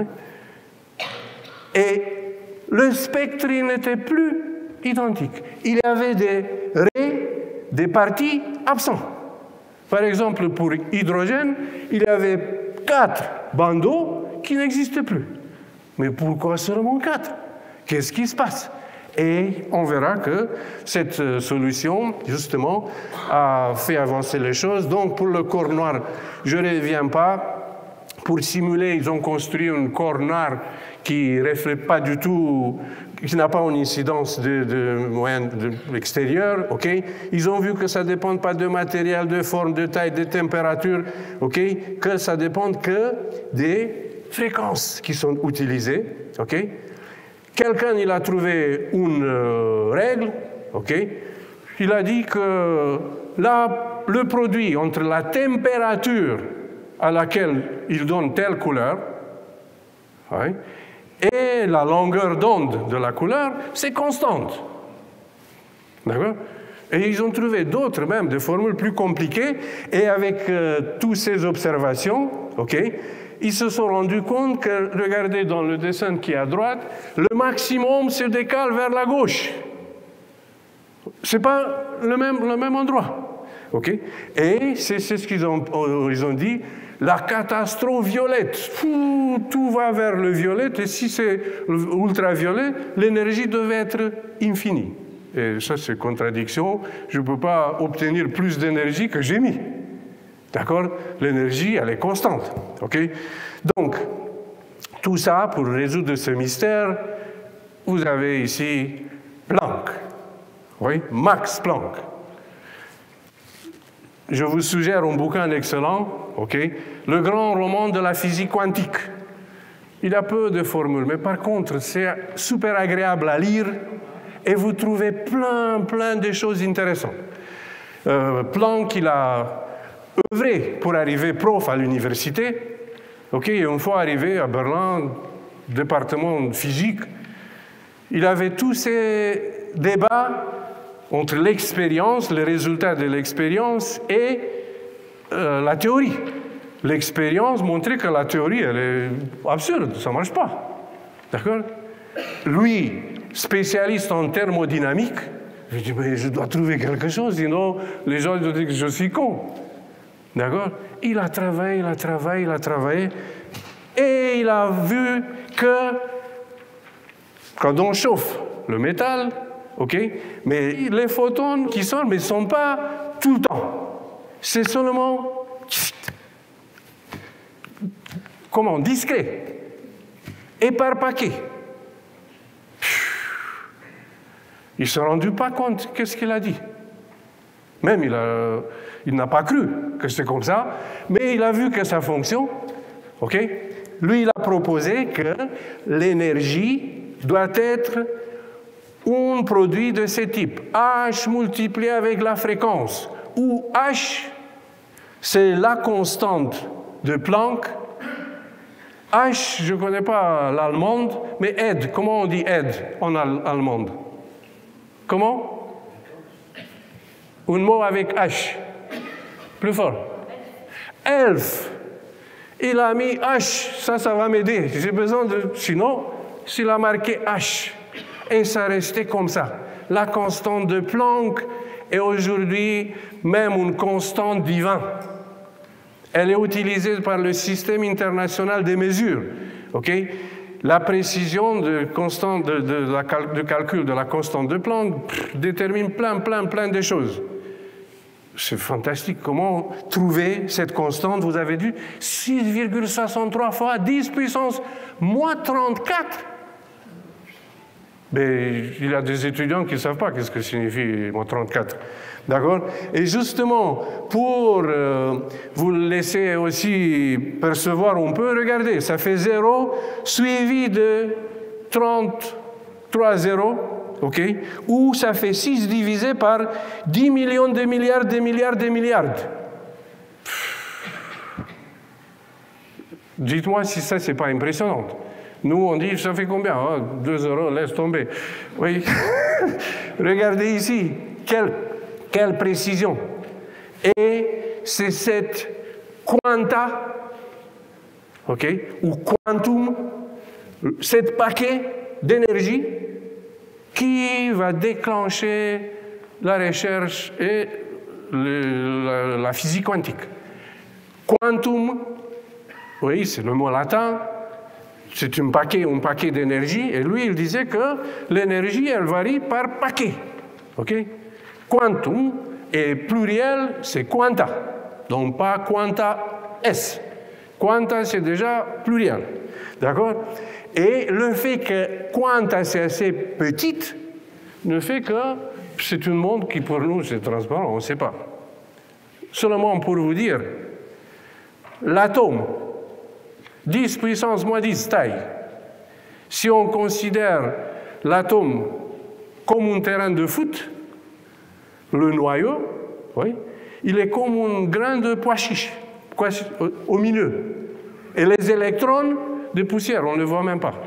Et le spectre n'était plus identique. Il y avait des raies, des parties absentes. Par exemple, pour hydrogène, il y avait 4 bandeaux qui n'existaient plus. Mais pourquoi seulement 4? Qu'est-ce qui se passe? Et on verra que cette solution, justement, a fait avancer les choses. Donc, pour le corps noir, je ne reviens pas. Pour simuler, ils ont construit un corps noir qui ne reflète pas du tout, qui n'a pas une incidence de l'extérieur. Okay? Ils ont vu que ça ne dépend pas de matériel, de forme, de taille, de température, okay? Que ça dépend que des fréquences qui sont utilisées. Okay? Quelqu'un, il a trouvé une règle. Okay? Il a dit que là, le produit entre la température à laquelle il donne telle couleur, oui, et la longueur d'onde de la couleur, c'est constante. D'accord? Et ils ont trouvé d'autres, même, des formules plus compliquées, et avec toutes ces observations, okay, ils se sont rendus compte que, regardez dans le dessin qui est à droite, le maximum se décale vers la gauche. Ce n'est pas le même endroit. Okay? Et c'est ce qu'ils ont dit, la catastrophe violette. Tout va vers le violet, et si c'est ultraviolet, l'énergie devait être infinie. Et ça, c'est contradiction. Je ne peux pas obtenir plus d'énergie que j'ai mis. D'accord? L'énergie, elle est constante. Okay? Donc, tout ça, pour résoudre ce mystère, vous avez ici Planck. Oui? Max Planck. Je vous suggère un bouquin excellent, okay? Le grand roman de la physique quantique. Il a peu de formules, mais par contre, c'est super agréable à lire et vous trouvez plein de choses intéressantes. Planck, il a œuvré pour arriver prof à l'université. Okay? Et une fois arrivé à Berlin, département de physique, il avait tous ces débats entre l'expérience, les résultats de l'expérience et la théorie. L'expérience montrait que la théorie, elle est absurde, ça ne marche pas. D'accord? Lui, spécialiste en thermodynamique, je dis, mais je dois trouver quelque chose, sinon les gens vont dire que je suis con. D'accord? Il a travaillé, et il a vu que quand on chauffe le métal, ok, mais les photons qui sortent ne sont pas tout le temps. C'est seulement, comment, discret, et par paquet. Il ne s'est rendu pas compte qu'est-ce qu'il a dit. Même il n'a pas cru que c'était comme ça, mais il a vu que ça fonctionne. Ok? Lui, il a proposé que l'énergie doit être un produit de ce type. H multiplié avec la fréquence, où H, c'est la constante de Planck. H, je ne connais pas l'allemande, mais aide. Comment on dit aide en allemande? Comment? Un mot avec H. Plus fort. Elf. Il a mis H. Ça va m'aider. J'ai besoin de... Sinon, s'il a marqué H. Et ça restait comme ça. La constante de Planck est aujourd'hui même une constante divine. Elle est utilisée par le système international des mesures. OK? La précision de calcul de la constante de Planck détermine plein de choses. C'est fantastique. Comment trouver cette constante? Vous avez dit 6,63 fois 10 puissance moins 34. Mais il y a des étudiants qui ne savent pas qu'est-ce que signifie moins 34. D'accord? Et justement, pour vous laisser aussi percevoir un peu, regardez, ça fait 0 suivi de 33 zéros, ok? Ou ça fait 6 divisé par 10 millions de milliards, de milliards, de milliards. Dites-moi si ça, c'est pas impressionnant. Nous, on dit, ça fait combien? 2 euros, laisse tomber. Oui. Regardez ici, quelle précision. Et c'est cette quanta, ok, ou quantum, cet paquet d'énergie qui va déclencher la recherche et la physique quantique. Quantum, oui, c'est le mot latin, c'est un paquet d'énergie, et lui, il disait que l'énergie, elle varie par paquet. OK? Quantum, et pluriel, c'est quanta. Donc, pas quanta S. Quanta, c'est déjà pluriel. D'accord? Et le fait que quanta, c'est assez petite, ne fait que c'est un monde qui, pour nous, c'est transparent, on ne sait pas. Seulement pour vous dire, l'atome, 10 puissance moins 10 taille. Si on considère l'atome comme un terrain de foot, le noyau, oui, il est comme un grain de pois chiche au milieu. Et les électrons de poussière, on ne les voit même pas.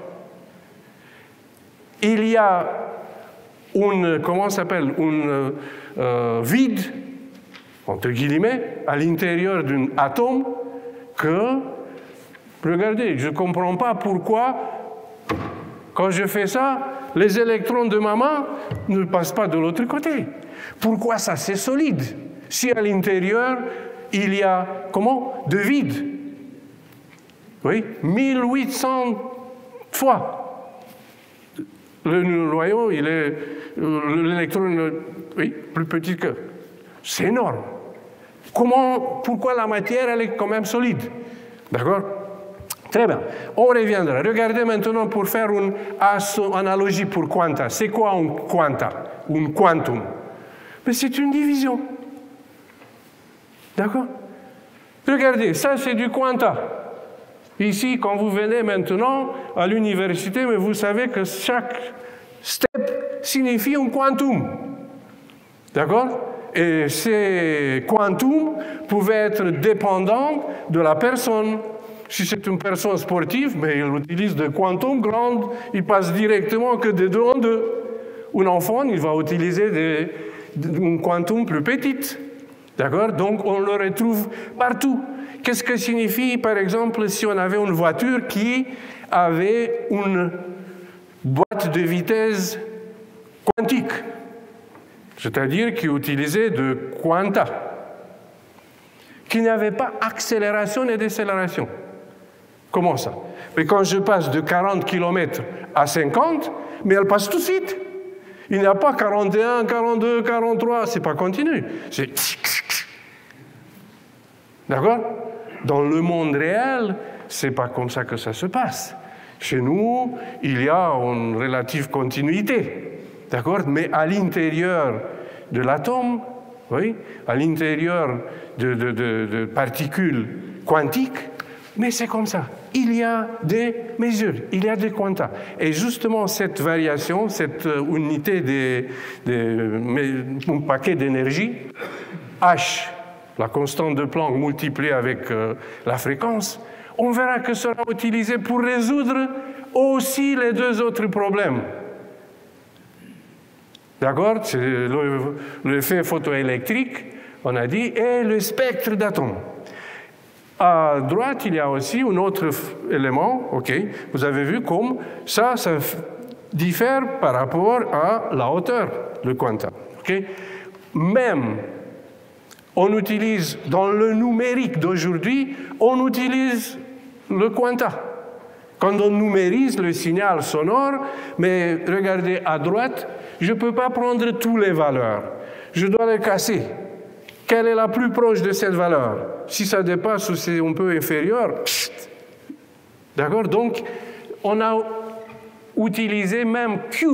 Il y a comment ça s'appelle, vide, entre guillemets, à l'intérieur d'un atome que, regardez, je ne comprends pas pourquoi, quand je fais ça, les électrons de ma main ne passent pas de l'autre côté. Pourquoi ça, c'est solide? Si à l'intérieur, il y a, comment? De vide. Oui, 1800 fois. Le noyau, il est, l'électron, oui, plus petit que. C'est énorme. Pourquoi la matière, elle est quand même solide? D'accord? Très bien. On reviendra. Regardez maintenant pour faire une analogie pour quanta. C'est quoi un quanta? Un quantum? Mais c'est une division. D'accord? Regardez, ça c'est du quanta. Ici, quand vous venez maintenant à l'université, mais vous savez que chaque step signifie un quantum. D'accord? Et ces quantums pouvaient être dépendants de la personne. si c'est une personne sportive, mais il utilise des quantums grands, il passe directement que de 2 en 2. Un enfant, il va utiliser un quantum plus petit. D'accord? Donc, on le retrouve partout. Qu'est-ce que signifie, par exemple, si on avait une voiture qui avait une boîte de vitesse quantique, c'est-à-dire qui utilisait de quanta, qui n'avait pas accélération et décélération. Comment ça? Mais quand je passe de 40 km à 50, mais elle passe tout de suite. Il n'y a pas 41, 42, 43, c'est pas continu. C'est... D'accord? Dans le monde réel, c'est pas comme ça que ça se passe. Chez nous, il y a une relative continuité. D'accord? Mais à l'intérieur de l'atome, oui, à l'intérieur de particules quantiques, mais c'est comme ça. Il y a des mesures, il y a des quanta. Et justement, cette variation, cette unité un paquet d'énergie, H, la constante de Planck multipliée avec la fréquence, on verra que sera utilisé pour résoudre aussi les 2 autres problèmes. D'accord? C'est l'effet photoélectrique, on a dit, et le spectre d'atomes. À droite, il y a aussi un autre élément, ok? Vous avez vu comme ça diffère par rapport à la hauteur, le quanta. Okay? Même, on utilise, dans le numérique d'aujourd'hui, on utilise le quanta. Quand on numérise le signal sonore, mais regardez à droite, je ne peux pas prendre toutes les valeurs. Je dois les casser. Quelle est la plus proche de cette valeur? Si ça dépasse ou c'est un peu inférieur, d'accord? Donc, on a utilisé même Q.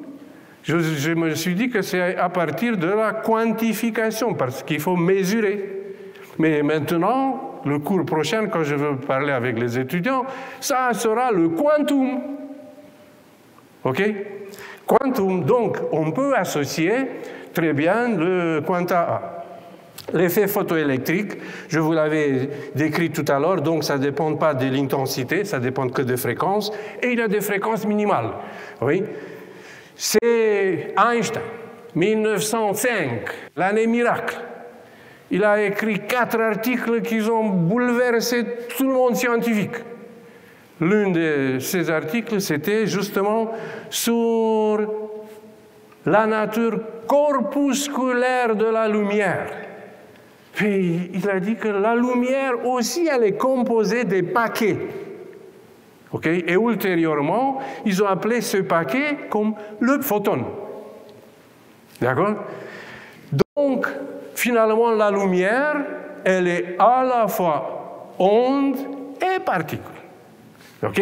Je me suis dit que c'est à partir de la quantification, parce qu'il faut mesurer. Mais maintenant, le cours prochain, quand je veux parler avec les étudiants, ça sera le quantum. OK? Quantum, donc, on peut associer très bien le quanta A. L'effet photoélectrique, je vous l'avais décrit tout à l'heure, donc ça ne dépend pas de l'intensité, ça dépend que des fréquences, et il y a des fréquences minimales. Oui. C'est Einstein, 1905, l'année miracle. Il a écrit 4 articles qui ont bouleversé tout le monde scientifique. L'un de ces articles, c'était justement sur la nature corpusculaire de la lumière. Puis il a dit que la lumière aussi, elle est composée des paquets. Okay? Et ultérieurement, ils ont appelé ce paquet comme le photon. D'accord? Donc, finalement, la lumière, elle est à la fois onde et particule. OK?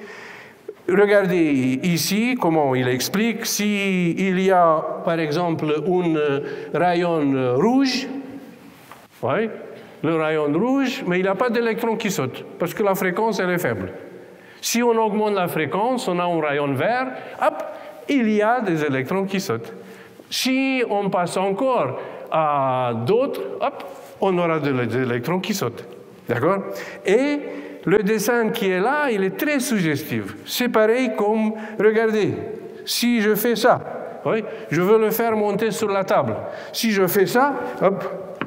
Regardez ici comment il explique. S'il y a, par exemple, un rayon rouge, oui, le rayon rouge, mais il n'y a pas d'électrons qui sautent, parce que la fréquence, elle est faible. Si on augmente la fréquence, on a un rayon vert, hop, il y a des électrons qui sautent. Si on passe encore à d'autres, hop, on aura des électrons qui sautent. D'accord? Et le dessin qui est là, il est très suggestif. C'est pareil comme, regardez, si je fais ça, oui, je veux le faire monter sur la table. Si je fais ça, hop,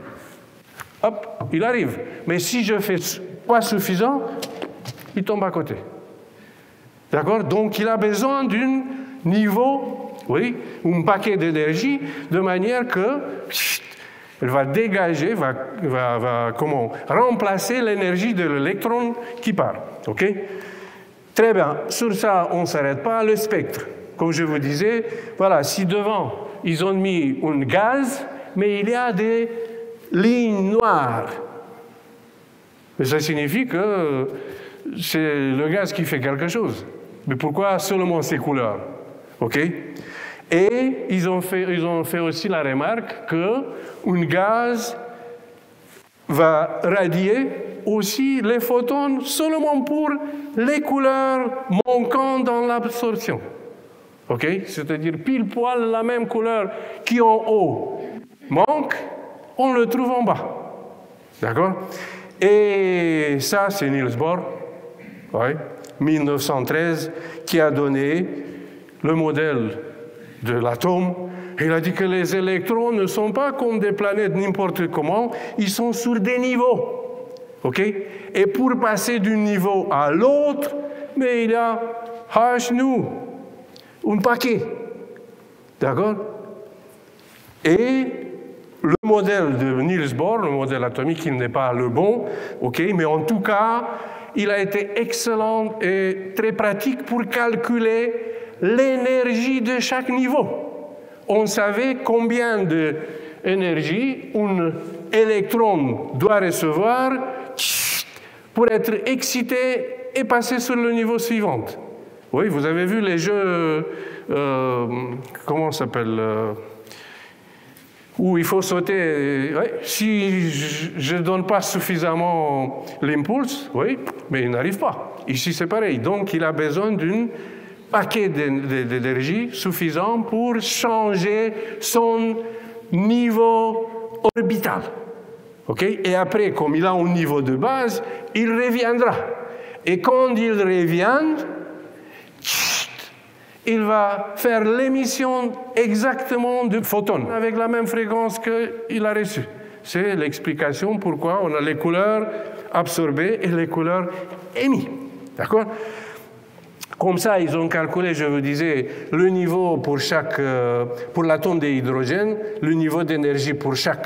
hop, il arrive. Mais si je fais pas suffisant, il tombe à côté. D'accord? Donc, il a besoin d'un niveau, oui, un paquet d'énergie, de manière que elle va dégager, comment, remplacer l'énergie de l'électron qui part. OK? Très bien. Sur ça, on ne s'arrête pas. Le spectre, comme je vous disais, voilà, si devant, ils ont mis un gaz, mais il y a des lignes noires. Mais ça signifie que c'est le gaz qui fait quelque chose. Mais pourquoi seulement ces couleurs? OK? Et ils ont fait aussi la remarque qu'un gaz va radier aussi les photons seulement pour les couleurs manquant dans l'absorption. OK? C'est-à-dire pile poil la même couleur qui en haut manque, on le trouve en bas. D'accord? Et ça, c'est Niels Bohr, ouais, 1913, qui a donné le modèle de l'atome. Il a dit que les électrons ne sont pas comme des planètes n'importe comment, ils sont sur des niveaux. OK? Et pour passer d'un niveau à l'autre, mais il y a H nu, un paquet. D'accord? Et le modèle de Niels Bohr, le modèle atomique, il n'est pas le bon, OK? Mais en tout cas, il a été excellent et très pratique pour calculer l'énergie de chaque niveau. On savait combien d'énergie un électron doit recevoir pour être excité et passer sur le niveau suivant. Oui, vous avez vu les jeux, comment ça s'appelle, où il faut sauter. Oui, si je ne donne pas suffisamment l'impulse, oui, mais il n'arrive pas. Ici, c'est pareil. Donc, il a besoin d'un paquet d'énergie suffisant pour changer son niveau orbital. Okay? Et après, comme il a un niveau de base, il reviendra. Et quand il revient, il va faire l'émission exactement de photons, avec la même fréquence qu'il a reçue. C'est l'explication pourquoi on a les couleurs absorbées et les couleurs émises. D'accord? Comme ça, ils ont calculé, je vous disais, le niveau pour l'atome d'hydrogène, le niveau d'énergie pour chaque.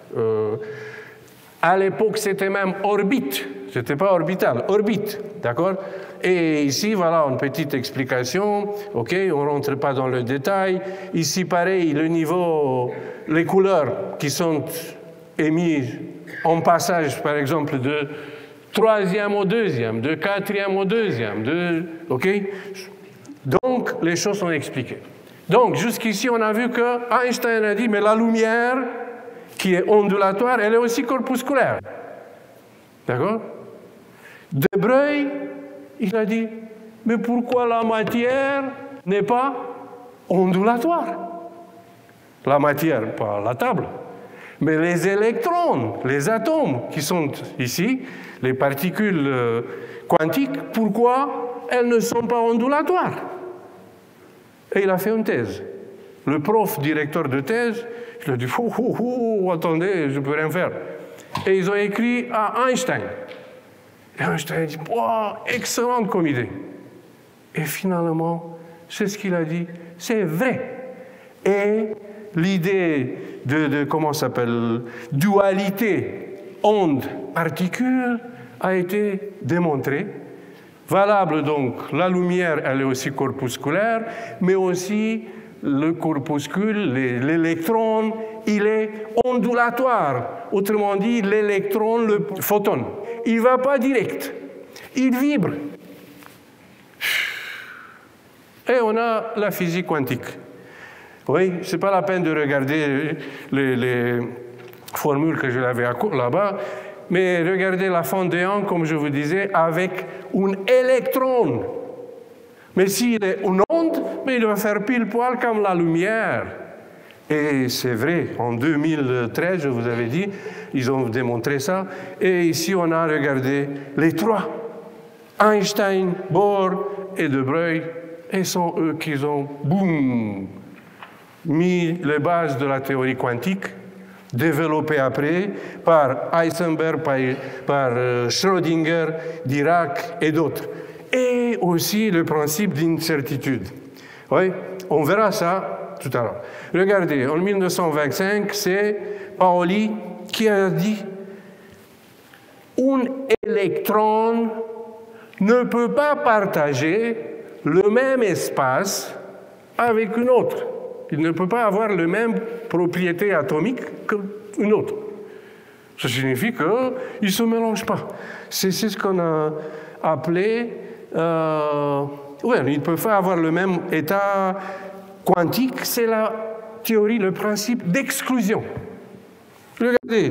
À l'époque, c'était même orbite. Ce n'était pas orbital, orbite. D'accord? Et ici, voilà une petite explication. OK, on ne rentre pas dans le détail. Ici, pareil, le niveau, les couleurs qui sont émises en passage, par exemple, de troisième au deuxième, de quatrième au deuxième, OK? Donc, les choses sont expliquées. Donc, jusqu'ici, on a vu que Einstein a dit, mais la lumière, qui est ondulatoire, elle est aussi corpusculaire. D'accord? De Broglie, il a dit, mais pourquoi la matière n'est pas ondulatoire? La matière, pas la table. Mais les électrons, les atomes qui sont ici, les particules quantiques, pourquoi elles ne sont pas ondulatoires? Et il a fait une thèse. Le prof directeur de thèse, il a dit, attendez, je ne peux rien faire. Et ils ont écrit à Einstein. Et Einstein a dit, excellente comme idée. Et finalement, c'est ce qu'il a dit, c'est vrai. Et l'idée de comment ça s'appelle, dualité onde-particule a été démontrée. Valable donc, la lumière, elle est aussi corpusculaire, mais aussi le corpuscule, l'électron, il est ondulatoire. Autrement dit, l'électron, le photon, il ne va pas direct, il vibre. Et on a la physique quantique. Oui, ce n'est pas la peine de regarder les formules que je l'avais là-bas, mais regardez la fondéon, comme je vous disais, avec un électron. Mais s'il est une onde, mais il va faire pile poil comme la lumière. Et c'est vrai, en 2013, je vous avais dit, ils ont démontré ça. Et ici, on a regardé les trois, Einstein, Bohr et de Broglie, et sont eux qui ont, boum, mis les bases de la théorie quantique, développée après par Heisenberg, par Schrödinger, Dirac et d'autres. Et aussi le principe d'incertitude. Oui, on verra ça tout à l'heure. Regardez, en 1925, c'est Pauli qui a dit un électron ne peut pas partager le même espace avec un autre. Il ne peut pas avoir la même propriété atomique qu'une autre. Ça signifie qu'il ne se mélange pas. C'est ce qu'on a appelé... oui, il ne peut pas avoir le même état quantique. C'est la théorie, le principe d'exclusion. Regardez.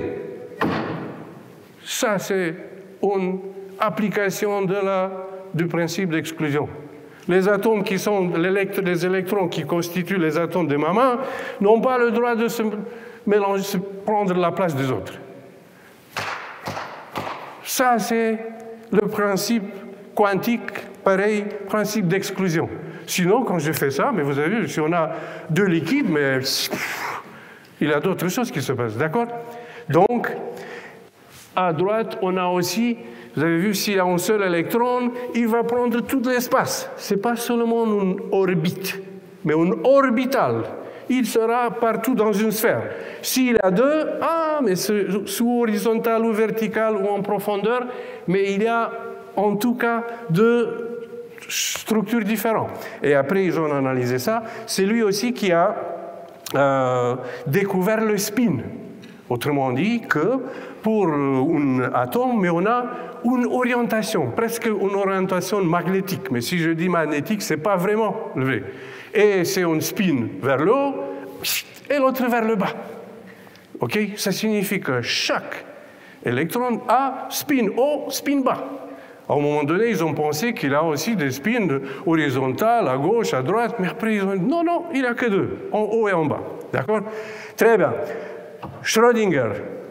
Ça, c'est une application du principe d'exclusion. Les atomes qui sont, les électrons qui constituent les atomes de ma main n'ont pas le droit de se mélanger, de prendre la place des autres. Ça, c'est le principe quantique, pareil, principe d'exclusion. Sinon, quand je fais ça, mais vous avez vu, si on a deux liquides, mais il y a d'autres choses qui se passent, d'accord? Donc, à droite, on a aussi, vous avez vu, s'il y a un seul électron, il va prendre tout l'espace. Ce n'est pas seulement une orbite, mais une orbitale. Il sera partout dans une sphère. S'il y a deux, mais sous horizontal ou vertical ou en profondeur, mais il y a en tout cas deux structures différentes. Et après, ils ont analysé ça. C'est lui aussi qui a découvert le spin. Autrement dit que pour un atome, mais on a une orientation, presque une orientation magnétique. Mais si je dis magnétique, ce n'est pas vraiment vrai. Et c'est un spin vers le haut et l'autre vers le bas. OK? Ça signifie que chaque électron a spin haut, spin bas. À un moment donné, ils ont pensé qu'il a aussi des spins horizontales, à gauche, à droite, mais après, ils ont dit non, non, il n'y a que deux, en haut et en bas. D'accord? Très bien. Schrödinger,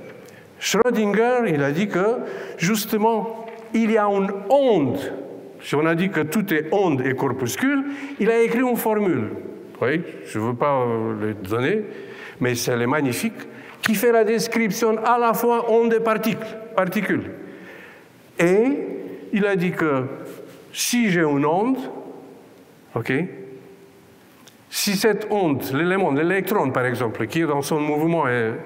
il a dit que, justement, il y a une onde. Si on a dit que tout est onde et corpuscule, il a écrit une formule. Oui, je ne veux pas le donner, mais elle est magnifique, qui fait la description à la fois onde et particules. Et il a dit que si j'ai une onde, OK, si cette onde, l'élément, l'électron par exemple, qui est dans son mouvement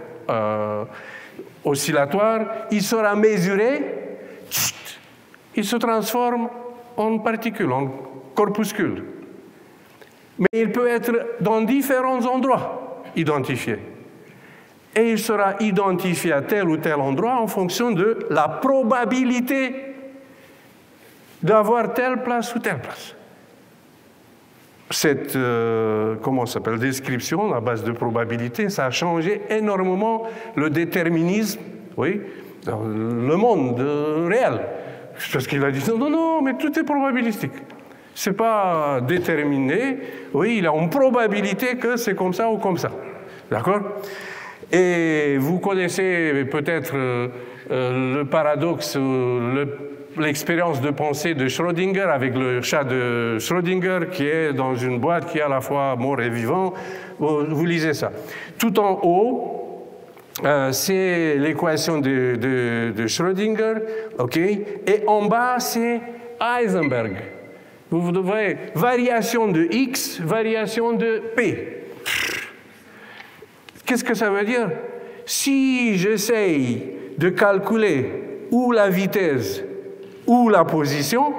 oscillatoire, il sera mesuré, il se transforme en particule, en corpuscule. Mais il peut être dans différents endroits identifié. Et il sera identifié à tel ou tel endroit en fonction de la probabilité d'avoir telle place ou telle place. Cette description à base de probabilité, ça a changé énormément le déterminisme, oui, dans le monde réel. Parce qu'il a dit non, mais tout est probabilistique. Ce n'est pas déterminé. Oui, il y a une probabilité que c'est comme ça ou comme ça. D'accord? Et vous connaissez peut-être le paradoxe, l'expérience de pensée de Schrödinger avec le chat de Schrödinger qui est dans une boîte qui est à la fois mort et vivant. Vous lisez ça. Tout en haut, c'est l'équation de Schrödinger, OK? Et en bas, c'est Heisenberg. Vous voyez, variation de X, variation de P. Qu'est-ce que ça veut dire? Si j'essaye de calculer ou la vitesse ou la position,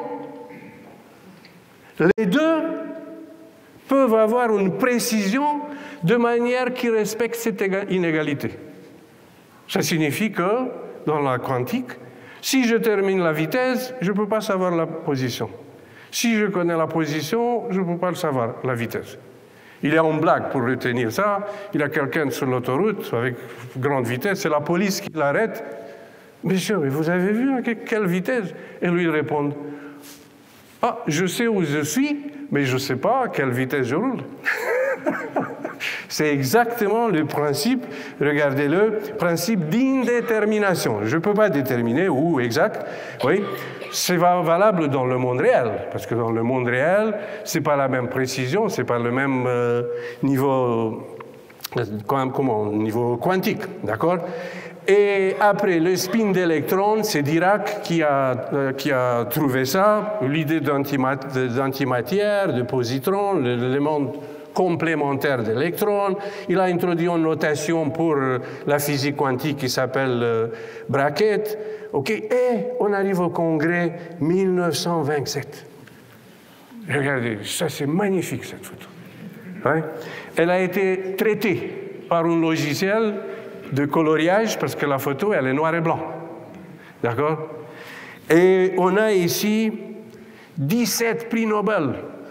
les deux peuvent avoir une précision de manière qui respecte cette inégalité. Ça signifie que, dans la quantique, si je termine la vitesse, je ne peux pas savoir la position. Si je connais la position, je ne peux pas le savoir, la vitesse. Il y a une blague pour retenir ça. Il y a quelqu'un sur l'autoroute avec grande vitesse, c'est la police qui l'arrête. Monsieur, mais vous avez vu à quelle vitesse? Et lui répond, je sais où je suis, mais je ne sais pas à quelle vitesse je roule. C'est exactement le principe, regardez-le, principe d'indétermination. Je ne peux pas déterminer où exact, oui. C'est valable dans le monde réel, parce que dans le monde réel, ce n'est pas la même précision, ce n'est pas le même niveau quantique, d'accord? Et après, le spin d'électron, c'est Dirac qui a trouvé ça, l'idée d'antimatière, de positron, l'élément complémentaire d'électrons. Il a introduit une notation pour la physique quantique qui s'appelle bracket. Okay. Et on arrive au congrès 1927. Regardez, ça c'est magnifique cette photo. Hein? Elle a été traitée par un logiciel de coloriage parce que la photo elle est noir et blanc. D'accord? Et on a ici 17 prix Nobel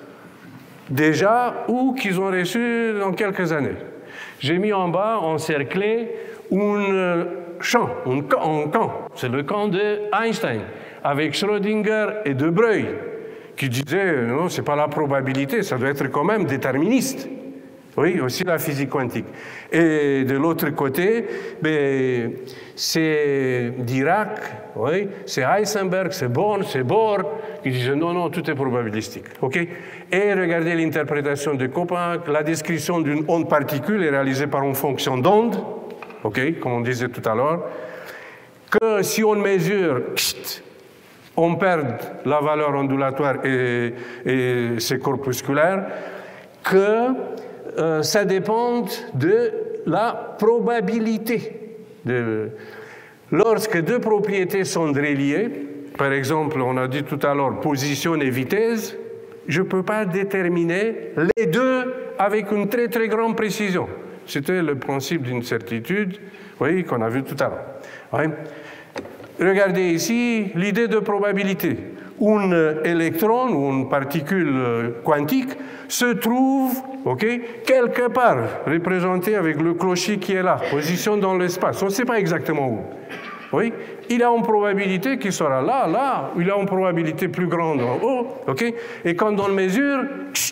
déjà ou qu'ils ont reçus dans quelques années. J'ai mis en bas, encerclé, un camp, c'est le camp d'Einstein, avec Schrödinger et De Broglie, qui disaient, non, ce n'est pas la probabilité, ça doit être quand même déterministe. Oui, aussi la physique quantique. Et de l'autre côté, ben, c'est Dirac, oui, c'est Heisenberg, c'est Born, c'est Bohr, qui disent non, non, tout est probabilistique. Okay? Et regardez l'interprétation de Kopach, la description d'une onde particule est réalisée par une fonction d'onde, okay, comme on disait tout à l'heure, que si on mesure, on perd la valeur ondulatoire et c'est corpusculaire, que ça dépend de la probabilité. Lorsque deux propriétés sont reliées, par exemple, on a dit tout à l'heure position et vitesse, je ne peux pas déterminer les deux avec une très très grande précision. C'était le principe d'une certitude, oui, qu'on a vu tout à l'heure. Oui. Regardez ici l'idée de probabilité. Un électron ou une particule quantique se trouve quelque part, représenté avec le clocher qui est là, position dans l'espace. On ne sait pas exactement où. Oui? Il a une probabilité qu'il sera là, là, il a une probabilité plus grande en haut. Et quand on mesure,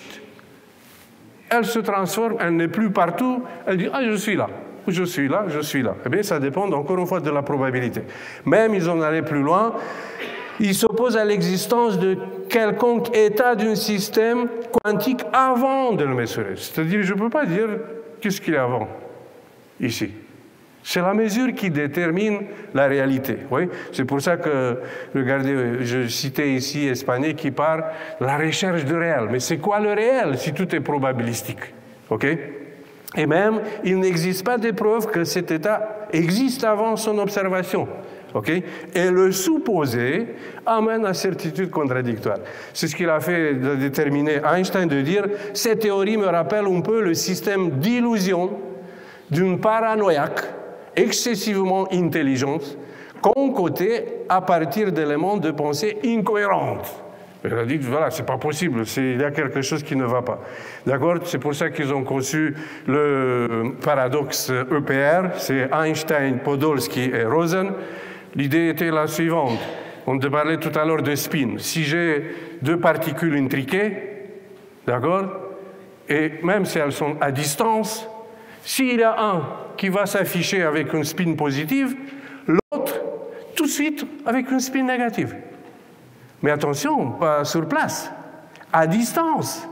elle se transforme, elle n'est plus partout, elle dit « Ah, je suis là ». Je suis là, je suis là. Eh bien, ça dépend encore une fois de la probabilité. Même, ils en allaient plus loin. Ils s'opposent à l'existence de quelconque état d'un système quantique avant de le mesurer. C'est-à-dire, je ne peux pas dire qu'est-ce qu'il y a avant, ici. C'est la mesure qui détermine la réalité. Oui? C'est pour ça que, regardez, je citais ici Espagné qui parle de la recherche du réel. Mais c'est quoi le réel si tout est probabilistique? Et même, il n'existe pas de preuve que cet état existe avant son observation. Et le supposé amène à certitude contradictoire. C'est ce qu'il a fait de déterminer Einstein, de dire « Cette théorie me rappelle un peu le système d'illusion d'une paranoïaque excessivement intelligente, concoctée à partir d'éléments de pensée incohérentes. » Il a dit, voilà, c'est pas possible, il y a quelque chose qui ne va pas. D'accord? C'est pour ça qu'ils ont conçu le paradoxe EPR, c'est Einstein, Podolsky et Rosen. L'idée était la suivante. On te parlait tout à l'heure de spin. Si j'ai deux particules intriquées, d'accord? Et même si elles sont à distance, s'il y a un qui va s'afficher avec une spin positive, l'autre, tout de suite, avec une spin négative. Mais attention, pas sur place, à distance,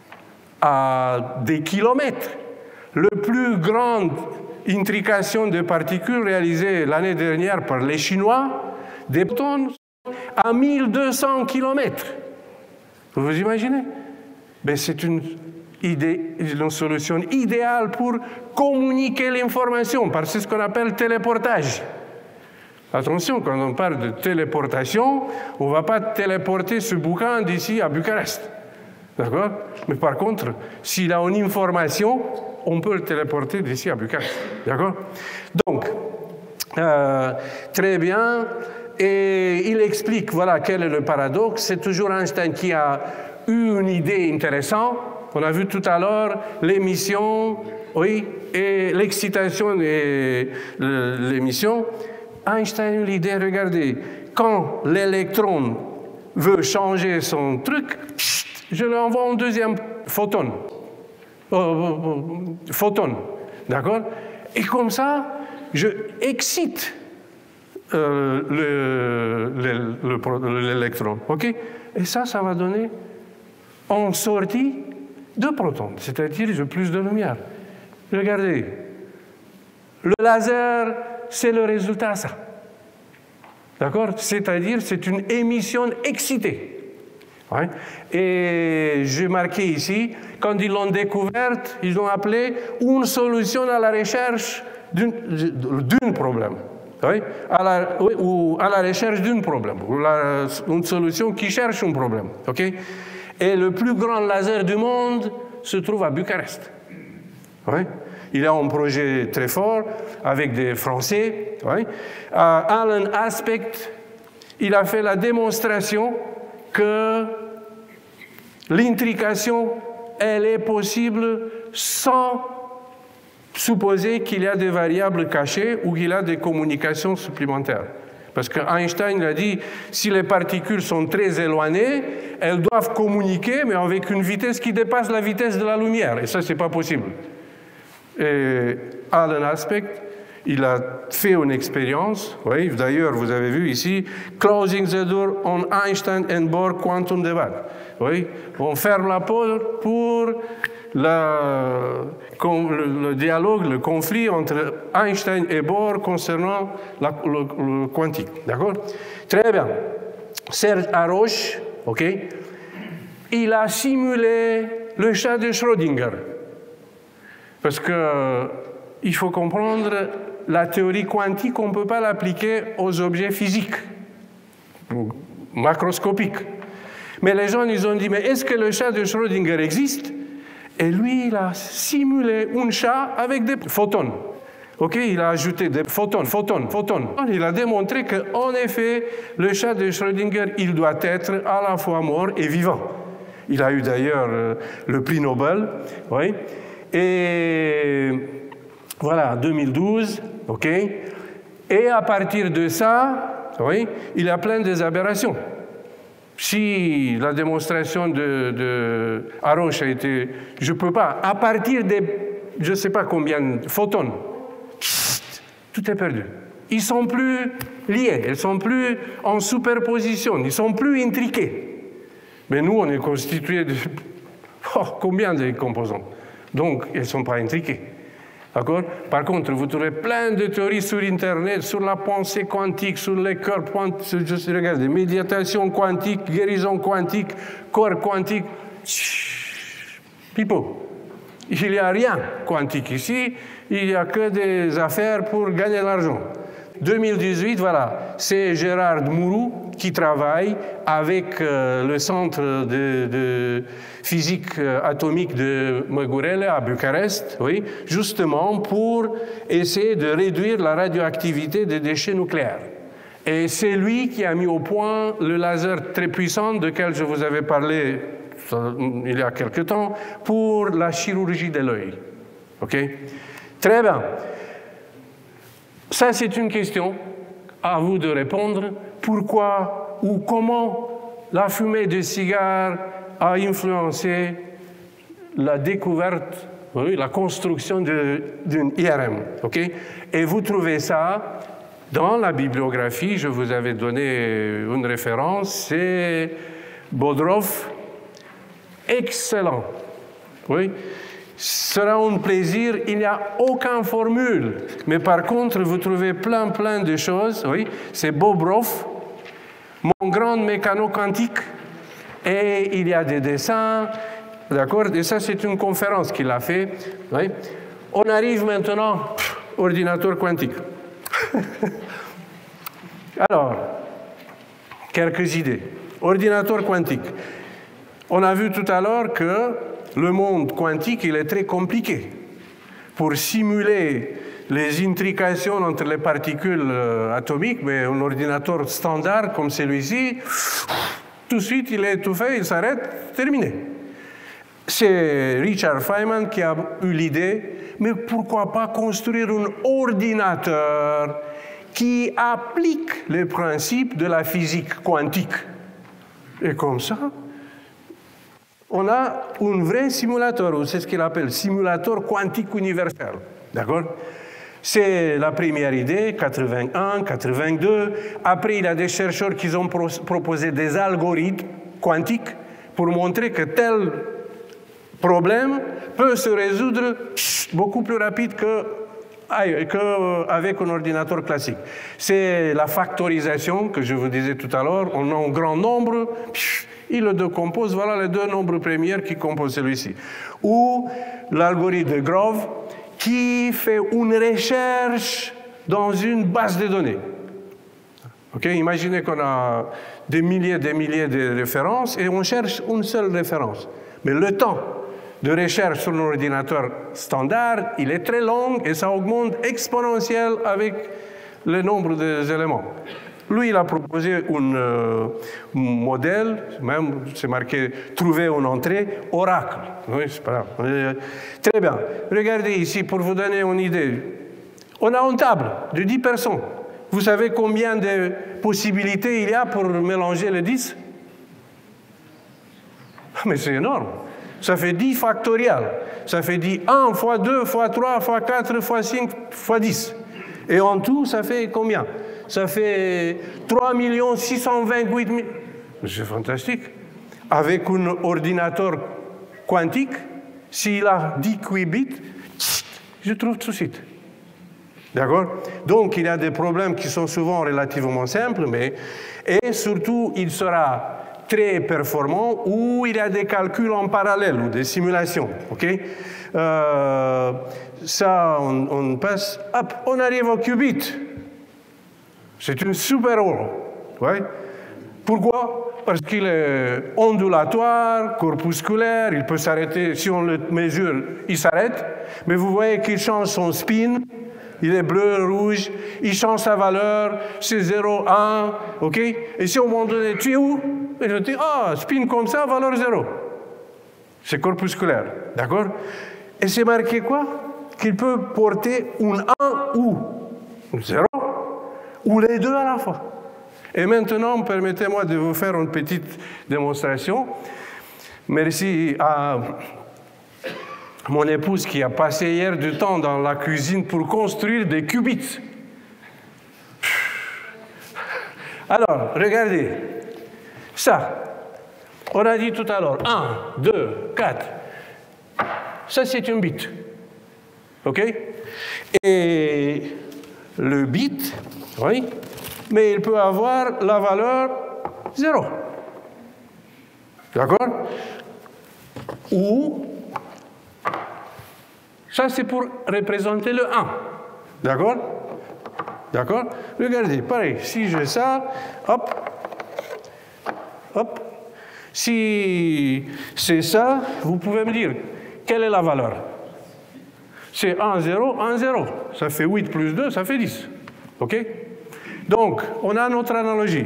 à des kilomètres. La plus grande intrication de particules réalisée l'année dernière par les Chinois, des photons à 1200 kilomètres. Vous vous imaginez? Ben, c'est une solution idéale pour communiquer l'information, parce que c'est ce qu'on appelle téléportage. Attention, quand on parle de téléportation, on ne va pas téléporter ce bouquin d'ici à Bucarest. D'accord? Mais par contre, s'il a une information, on peut le téléporter d'ici à Bucarest. D'accord? Donc, très bien. Et il explique, voilà, quel est le paradoxe. C'est toujours Einstein qui a eu une idée intéressante. On a vu tout à l'heure l'émission, oui, et l'excitation et l'émission. Einstein a eu l'idée, regardez, quand l'électron veut changer son truc, je lui envoie un deuxième photon. D'accord? Et comme ça, je excite l'électron. OK? Et ça va donner en sortie deux protons, c'est-à-dire plus de lumière. Regardez, le laser, c'est le résultat, ça. D'accord? C'est-à-dire, c'est une émission excitée. Ouais. Et j'ai marqué ici, quand ils l'ont découverte, ils l'ont appelé une solution à la recherche d'un problème. Oui? Ou à la recherche d'un problème. Ou une solution qui cherche un problème. Okay? Et le plus grand laser du monde se trouve à Bucarest. Oui? Il a un projet très fort avec des Français. Oui? Alan Aspect, il a fait la démonstration que l'intrication, elle est possible sans supposer qu'il y a des variables cachées ou qu'il y a des communications supplémentaires. Parce qu'Einstein a dit, si les particules sont très éloignées, elles doivent communiquer, mais avec une vitesse qui dépasse la vitesse de la lumière. Et ça, c'est pas possible. Et Alan Aspect, il a fait une expérience, oui, d'ailleurs, vous avez vu ici, Closing the door on Einstein and Bohr quantum debate. Oui, on ferme la porte pour le dialogue, le conflit entre Einstein et Bohr concernant le quantique. D'accord? Très bien. Serge Haroche, ok, il a simulé le chat de Schrödinger. Parce qu'il faut comprendre, la théorie quantique, on ne peut pas l'appliquer aux objets physiques, macroscopiques. Mais les gens, ils ont dit, mais est-ce que le chat de Schrödinger existe? Et lui, il a simulé un chat avec des photons. Ok, il a ajouté des photons. Il a démontré qu'en effet, le chat de Schrödinger, il doit être à la fois mort et vivant. Il a eu d'ailleurs le prix Nobel. Oui. Et voilà, 2012. Ok. Et à partir de ça, oui, il y a plein des aberrations. Si la démonstration de Haroche a été, je ne peux pas, à partir des, je ne sais pas combien de photons, tout est perdu. Ils ne sont plus liés, ils ne sont plus en superposition, ils ne sont plus intriqués. Mais nous, on est constitué de combien de composants? Donc, ils ne sont pas intriqués. D'accord? Par contre, vous trouvez plein de théories sur Internet, sur la pensée quantique, sur les corps quantiques, regardez, méditation quantique, guérison quantique, corps quantique. Pipo. Il n'y a rien quantique ici, il n'y a que des affaires pour gagner de l'argent. 2018, voilà, c'est Gérard Mourou qui travaille avec le centre de physique atomique de Megurele à Bucarest, oui, justement pour essayer de réduire la radioactivité des déchets nucléaires. Et c'est lui qui a mis au point le laser très puissant duquel je vous avais parlé il y a quelque temps pour la chirurgie de l'œil. OK? Très bien. Ça, c'est une question à vous de répondre. Pourquoi ou comment la fumée de cigare a influencé la découverte, oui, la construction d'une IRM. Okay? Et vous trouvez ça dans la bibliographie. Je vous avais donné une référence. C'est Bodrov. Excellent. Oui. Sera un plaisir, il n'y a aucune formule. Mais par contre, vous trouvez plein de choses. Oui, c'est Bobrov, mon grand mécano quantique. Et il y a des dessins, d'accord? Et ça, c'est une conférence qu'il a fait. Oui. On arrive maintenant, ordinateur quantique. Alors, quelques idées. Ordinateur quantique. On a vu tout à l'heure que le monde quantique, il est très compliqué. Pour simuler les intrications entre les particules atomiques, mais un ordinateur standard comme celui-ci, tout de suite, il est étouffé, il s'arrête, terminé. C'est Richard Feynman qui a eu l'idée, mais pourquoi pas construire un ordinateur qui applique les principes de la physique quantique. Et comme ça, on a un vrai simulateur, c'est ce qu'il appelle simulateur quantique universel. D'accord? C'est la première idée, 81, 82. Après, il y a des chercheurs qui ont proposé des algorithmes quantiques pour montrer que tel problème peut se résoudre beaucoup plus rapide qu'avec un ordinateur classique. C'est la factorisation que je vous disais tout à l'heure. On a un grand nombre, il le décompose, voilà les deux nombres premiers qui composent celui-ci. Ou l'algorithme de Grove qui fait une recherche dans une base de données. Okay? Imaginez qu'on a des milliers de références et on cherche une seule référence. Mais le temps de recherche sur un ordinateur standard, il est très long et ça augmente exponentiel avec le nombre des éléments. Lui, il a proposé un modèle, même c'est marqué « Trouver une entrée, oracle ». Oui, c'est pas grave. Très bien. Regardez ici, pour vous donner une idée. On a une table de 10 personnes. Vous savez combien de possibilités il y a pour mélanger les 10? Mais c'est énorme. Ça fait 10 factorial. Ça fait 10 1 fois 2 fois 3 fois 4 fois 5 fois 10. Et en tout, ça fait combien? Ça fait 3 628 000. C'est fantastique. Avec un ordinateur quantique, s'il a 10 qubits, je trouve tout de suite. D'accord? Donc, il y a des problèmes qui sont souvent relativement simples, et surtout, il sera très performant où il y a des calculs en parallèle ou des simulations. OK? Ça, on passe, hop, on arrive au qubit. C'est une super heure. Ouais? Pourquoi? Parce qu'il est ondulatoire, corpusculaire, il peut s'arrêter, si on le mesure, il s'arrête, mais vous voyez qu'il change son spin, il est bleu, rouge, il change sa valeur, c'est 0, 1, ok? Et si au moment donné, tu es où? Et je dis, spin comme ça, valeur 0. C'est corpusculaire, d'accord? Et c'est marqué quoi? Qu'il peut porter un 1 ou un 0, ou les deux à la fois. Et maintenant, permettez-moi de vous faire une petite démonstration. Merci à mon épouse qui a passé hier du temps dans la cuisine pour construire des qubits. Alors, regardez. Ça, on a dit tout à l'heure, 1, 2, 4. Ça, c'est un bit. OK? Et le bit, oui, mais il peut avoir la valeur 0. D'accord? Ou, ça c'est pour représenter le 1. D'accord? D'accord? Regardez, pareil, si j'ai ça, hop, hop. Si c'est ça, vous pouvez me dire, quelle est la valeur? C'est 1, 0, 1, 0. Ça fait 8 plus 2, ça fait 10. OK? Donc, on a notre analogie.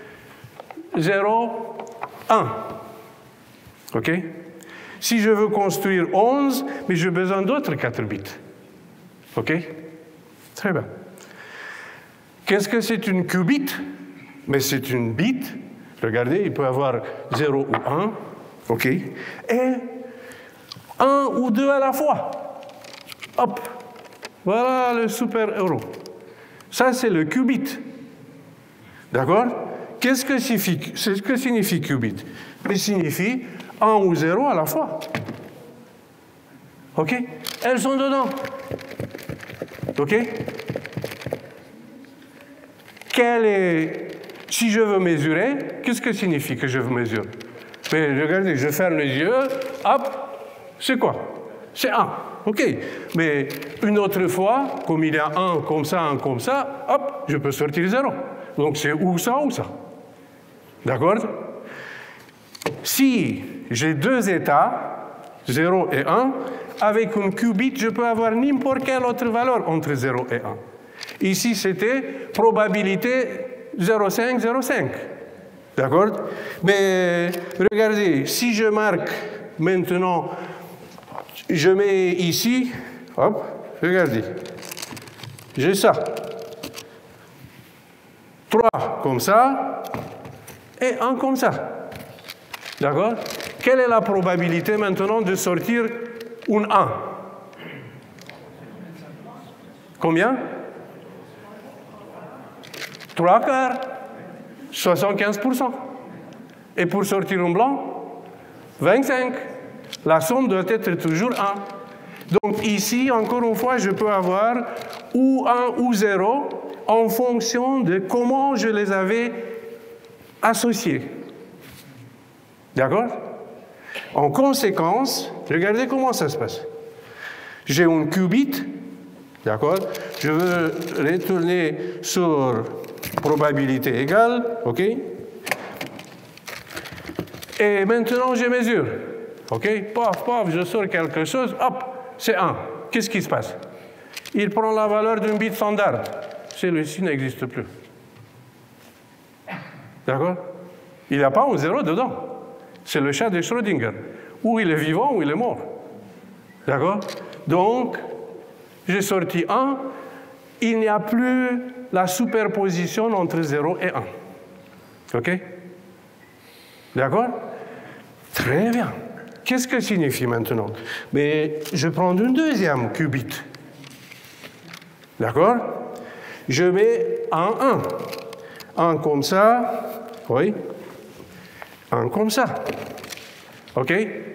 0, 1. OK? Si je veux construire 11, mais j'ai besoin d'autres 4 bits. OK? Très bien. Qu'est-ce que c'est une qubit? Mais c'est une bit. Regardez, il peut avoir 0 ou 1. OK? Et 1 ou 2 à la fois. Hop. Voilà le super-héros. Ça, c'est le qubit. D'accord? Qu'est-ce que signifie qubit? Il signifie 1 ou 0 à la fois. OK? Elles sont dedans. OK? Si je veux mesurer, qu'est-ce que signifie que je veux mesurer? Mais regardez, je ferme les yeux, hop, c'est quoi? C'est 1. OK. Mais une autre fois, comme il y a 1 comme ça, hop, je peux sortir 0. Donc c'est ou ça ou ça. D'accord? Si j'ai deux états, 0 et 1, avec un qubit, je peux avoir n'importe quelle autre valeur entre 0 et 1. Ici, c'était probabilité 0,5, 0,5. D'accord? Mais regardez, si je marque maintenant, je mets ici, hop, regardez, j'ai ça. 3 comme ça, et 1 comme ça. D'accord? Quelle est la probabilité maintenant de sortir un 1? Combien? 3 quarts, 75%. Et pour sortir un blanc, 25. La somme doit être toujours 1. Donc ici, encore une fois, je peux avoir ou 1 ou 0 en fonction de comment je les avais associés. D'accord? En conséquence, regardez comment ça se passe. J'ai un qubit, d'accord? Je veux retourner sur probabilité égale, OK? Et maintenant, je mesure. OK? Paf, paf, je sors quelque chose, hop, c'est 1. Qu'est-ce qui se passe? Il prend la valeur d'un bit standard. Celui-ci n'existe plus. D'accord? Il n'y a pas un 0 dedans. C'est le chat de Schrödinger. Ou il est vivant, ou il est mort. D'accord? Donc, j'ai sorti 1. Il n'y a plus la superposition entre 0 et 1. OK? D'accord? Très bien. Qu'est-ce que signifie maintenant? Mais je prends une deuxième qubit. D'accord? Je mets un 1. Un comme ça, oui. Un comme ça. OK?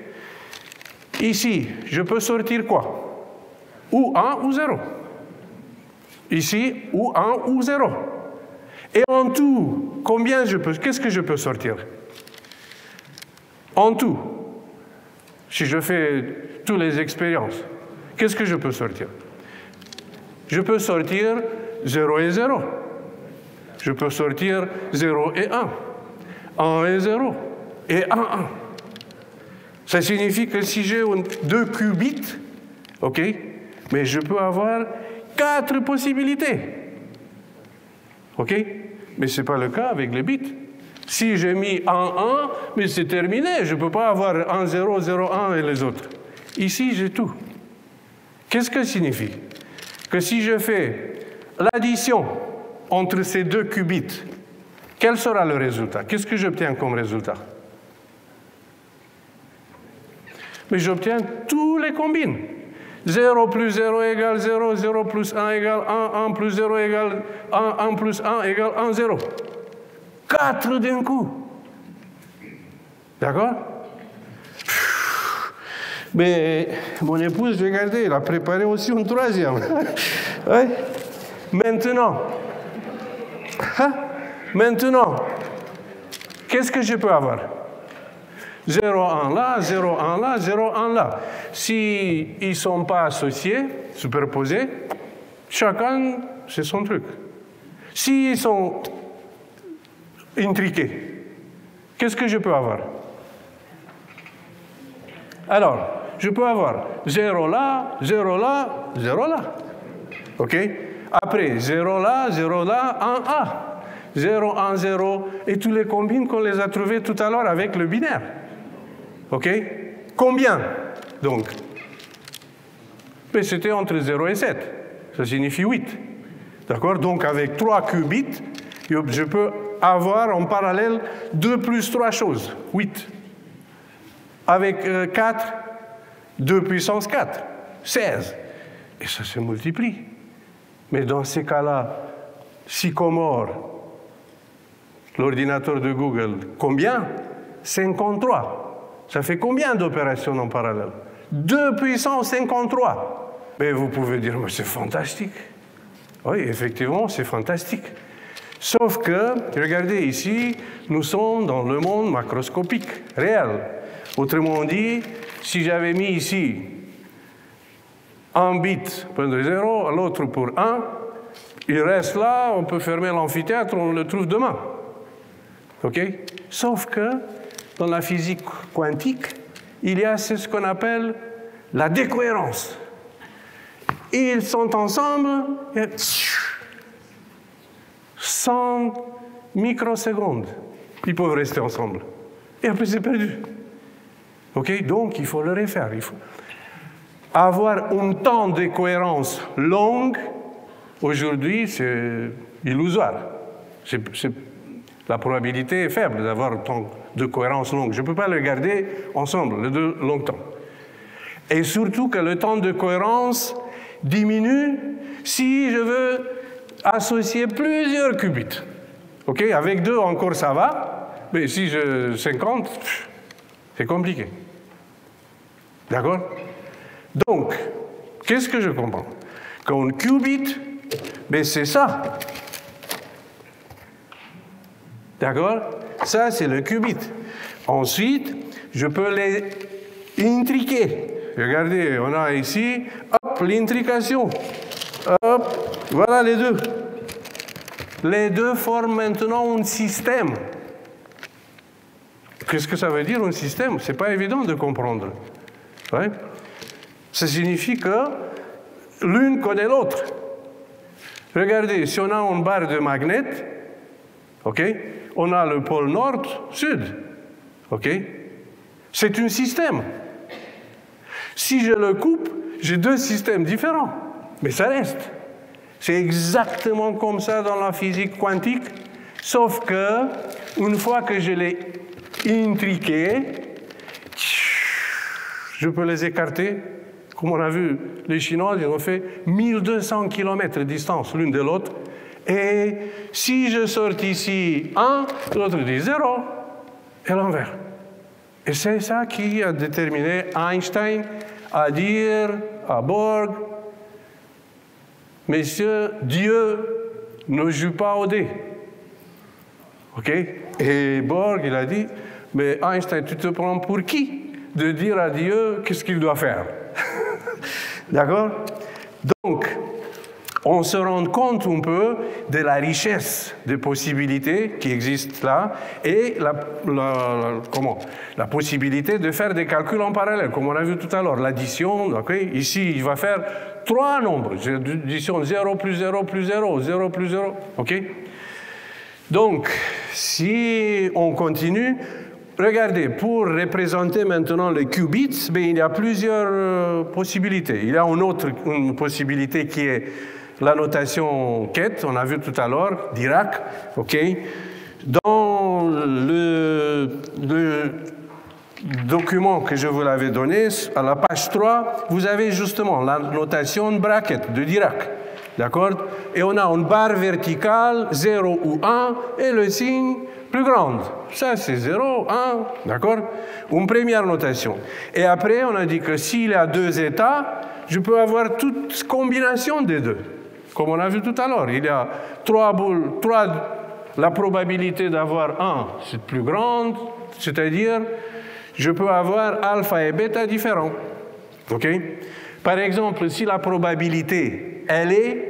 Ici, je peux sortir quoi? Ou 1 ou 0. Ici, ou 1 ou 0. Et en tout, qu'est-ce que je peux sortir? En tout, si je fais toutes les expériences, qu'est-ce que je peux sortir? Je peux sortir 0 et 0. Je peux sortir 0 et 1. 1 et 0. Et 1, 1. Ça signifie que si j'ai 2 qubits, OK, mais je peux avoir 4 possibilités. OK? Mais ce n'est pas le cas avec les bits. Si j'ai mis 1, 1, mais c'est terminé. Je ne peux pas avoir 1, 0, 0, 1 et les autres. Ici, j'ai tout. Qu'est-ce que ça signifie? Que si je fais l'addition entre ces 2 qubits, quel sera le résultat? Qu'est-ce que j'obtiens comme résultat? Mais j'obtiens tous les combines. 0 plus 0 égale 0, 0 plus 1 égale 1, 1 plus 0 égale 1, 1 plus 1 égale 1, 0. 4 d'un coup. D'accord? Mais mon épouse, regardez, elle a préparé aussi une troisième. Ouais. Maintenant, qu'est-ce que je peux avoir? 0, 1 là, 0, 1 là, 0, 1 là. S'ils ne sont pas associés, superposés, chacun, c'est son truc. S'ils sont intriqués, qu'est-ce que je peux avoir? Alors, je peux avoir 0 là, 0 là, 0 là. OK? Après, 0 là, 0 là, 1 A. 0, 1, 0, et tous les combines qu'on les a trouvés tout à l'heure avec le binaire. OK? Combien, donc? Mais c'était entre 0 et 7. Ça signifie 8. D'accord? Donc, avec 3 qubits, je peux avoir en parallèle 2 plus 3 choses. 8. Avec 4, 2 puissance 4. 16. Et ça se multiplie. Mais dans ces cas-là, Sycomore, l'ordinateur de Google, combien? 53. Ça fait combien d'opérations en parallèle? 2 puissance 53. Mais vous pouvez dire, mais c'est fantastique. Oui, effectivement, c'est fantastique. Sauf que, regardez ici, nous sommes dans le monde macroscopique, réel. Autrement dit, si j'avais mis ici un bit pour 0, l'autre pour 1, il reste là, on peut fermer l'amphithéâtre, on le trouve demain. OK? Sauf que, dans la physique quantique, il y a ce qu'on appelle la décohérence. Ils sont ensemble, 100 microsecondes. Ils peuvent rester ensemble. Et après, c'est perdu. OK? Donc, il faut le refaire. Il faut avoir un temps de cohérence longue. Aujourd'hui, c'est illusoire. La probabilité est faible d'avoir un temps de cohérence longue. Je ne peux pas le garder ensemble, les deux longtemps. Et surtout que le temps de cohérence diminue si je veux associer plusieurs qubits. OK? Avec 2 encore ça va, mais si je 50, c'est compliqué. D'accord? Donc, qu'est-ce que je comprends? Qu'un qubit, ben c'est ça. D'accord? Ça, c'est le qubit. Ensuite, je peux les intriquer. Regardez, on a ici, hop, l'intrication. Hop, voilà les deux. Les deux forment maintenant un système. Qu'est-ce que ça veut dire, un système? Ce n'est pas évident de comprendre. Ouais? Ça signifie que l'une connaît l'autre. Regardez, si on a une barre de magnet, OK, on a le pôle nord, sud. OK? C'est un système. Si je le coupe, j'ai 2 systèmes différents. Mais ça reste. C'est exactement comme ça dans la physique quantique, sauf que, une fois que je l'ai intriqué, je peux les écarter. Comme on a vu, les Chinois, ils ont fait 1200 km de distance l'une de l'autre. Et si je sors ici 1, l'autre dit 0, et l'envers. Et c'est ça qui a déterminé Einstein à dire à Borg, messieurs, Dieu ne joue pas au dé. OK? Et Borg, il a dit, mais Einstein, tu te prends pour qui de dire à Dieu qu'est-ce qu'il doit faire? D'accord? Donc, on se rend compte un peu de la richesse des possibilités qui existent là et la possibilité de faire des calculs en parallèle, comme on a vu tout à l'heure. L'addition, okay? Ici, il va faire 3 nombres. J'additionne 0 plus 0 plus 0, 0 plus 0. OK? Donc, si on continue, regardez, pour représenter maintenant les qubits, il y a plusieurs possibilités. Il y a une possibilité qui est la notation Ket, on a vu tout à l'heure, Dirac. OK? Dans le document que je vous l'avais donné, à la page 3, vous avez justement la notation bracket de Dirac. D'accord? Et on a une barre verticale, 0 ou 1, et le signe plus grand. Ça, c'est 0, 1, d'accord? Une première notation. Et après, on a dit que s'il y a 2 états, je peux avoir toute combinaison des deux. Comme on a vu tout à l'heure, il y a 3 boules, la probabilité d'avoir 1, c'est plus grande, c'est-à-dire, je peux avoir alpha et bêta différents. OK? Par exemple, si la probabilité, elle est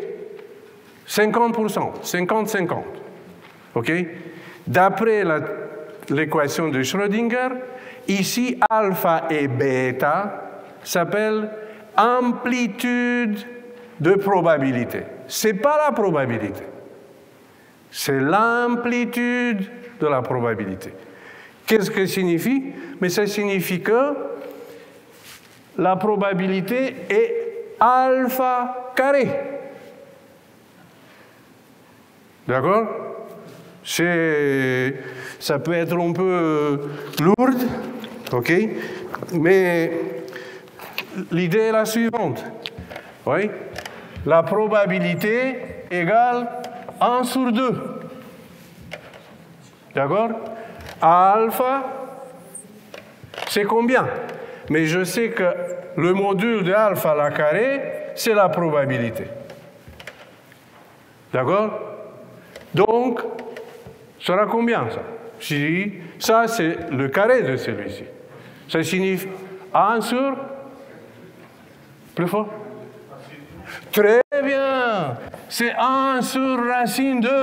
50%, 50-50, OK? D'après l'équation de Schrödinger, ici, alpha et bêta s'appellent amplitude de probabilité. Ce n'est pas la probabilité, c'est l'amplitude de la probabilité. Qu'est-ce que ça signifie? Mais ça signifie que la probabilité est alpha carré. D'accord? Ça peut être un peu lourde, OK? Mais l'idée est la suivante. Oui? La probabilité égale 1 sur 2. D'accord? Alpha, c'est combien? Mais je sais que le module de alpha à la carré, c'est la probabilité. D'accord? Donc, ça sera combien, ça? Si, ça, c'est le carré de celui-ci. Ça signifie 1 sur... Plus fort? Très bien! C'est 1 sur racine 2.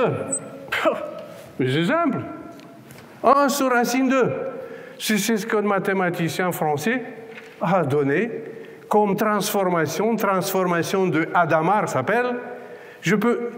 C'est simple. 1 sur racine 2. C'est ce que le mathématicien français a donné comme transformation de Hadamard s'appelle. Je peux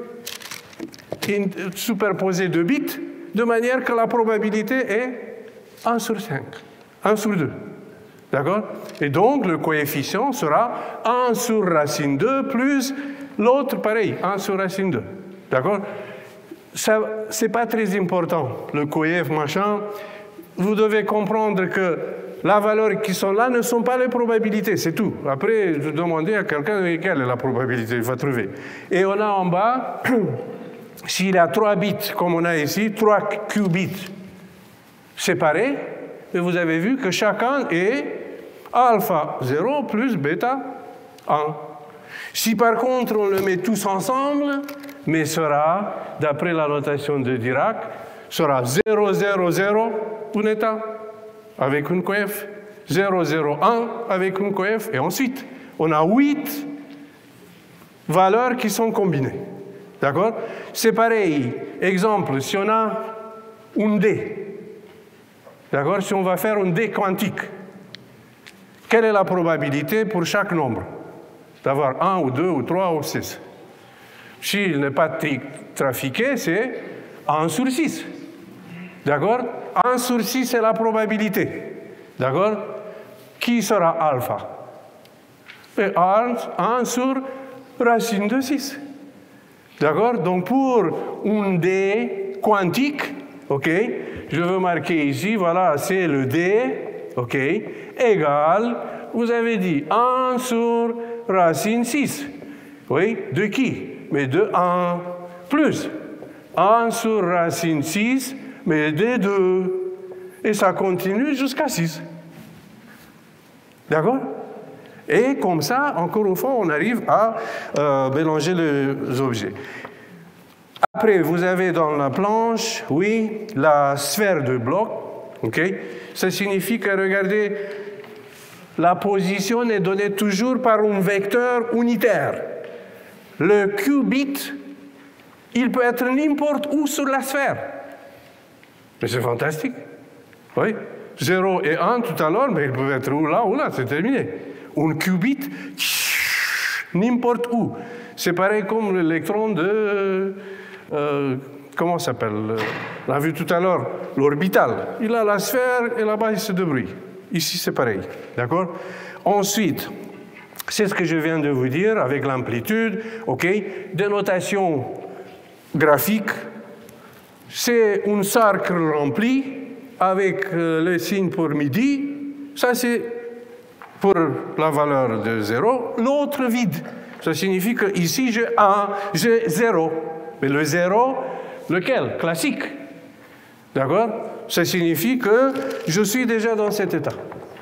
superposer 2 bits de manière que la probabilité est 1 sur 5, 1 sur 2. D'accord? Et donc, le coefficient sera 1 sur racine 2 plus l'autre, pareil, 1 sur racine 2. D'accord? Ce n'est pas très important, le coef, machin. Vous devez comprendre que la valeur qui sont là ne sont pas les probabilités, c'est tout. Après, je demandais à quelqu'un quelle est la probabilité, il va trouver. Et on a en bas, s'il y a 3 bits, comme on a ici, 3 qubits séparés, et vous avez vu que chacun est alpha 0 plus bêta 1. Si par contre on le met tous ensemble, mais sera, d'après la notation de Dirac, sera 0, 0, 0, un état, avec une coef, 0, 0, 1, avec une coef, et ensuite, on a 8 valeurs qui sont combinées. D'accord? C'est pareil. Exemple, si on a un dé, d'accord? Si on va faire un dé quantique, quelle est la probabilité pour chaque nombre? D'avoir 1 ou 2 ou 3 ou 6. S'il n'est pas trafiqué, c'est 1 sur 6. D'accord? 1 sur 6, c'est la probabilité. D'accord? Qui sera alpha? 1 sur racine de 6. D'accord? Donc, pour un dé quantique, OK, je veux marquer ici, voilà, c'est le dé, OK, égale vous avez dit 1 sur racine 6. Oui, de qui? Mais de 1 plus 1 sur racine 6, mais de 2. Et ça continue jusqu'à 6. D'accord? Et comme ça, encore une fois, on arrive à mélanger les objets. Après, vous avez dans la planche, oui, la sphère de bloc. OK? Ça signifie que, regardez, la position est donnée toujours par un vecteur unitaire. Le qubit, il peut être n'importe où sur la sphère. Mais c'est fantastique. Oui. 0 et 1 tout à l'heure, mais ils peuvent être ou là, c'est terminé. Un qubit, n'importe où. C'est pareil comme l'électron de... comment ça s'appelle? On l'a vu tout à l'heure, l'orbital. Il a la sphère et là-bas, il se débrouille. Ici, c'est pareil. D'accord? Ensuite, c'est ce que je viens de vous dire avec l'amplitude. OK? Dénotation graphique. C'est un cercle rempli avec le signe pour midi. Ça, c'est pour la valeur de 0. L'autre vide. Ça signifie que ici, j'ai 1, j'ai 0. Mais le 0, lequel? Classique. D'accord? Ça signifie que je suis déjà dans cet état.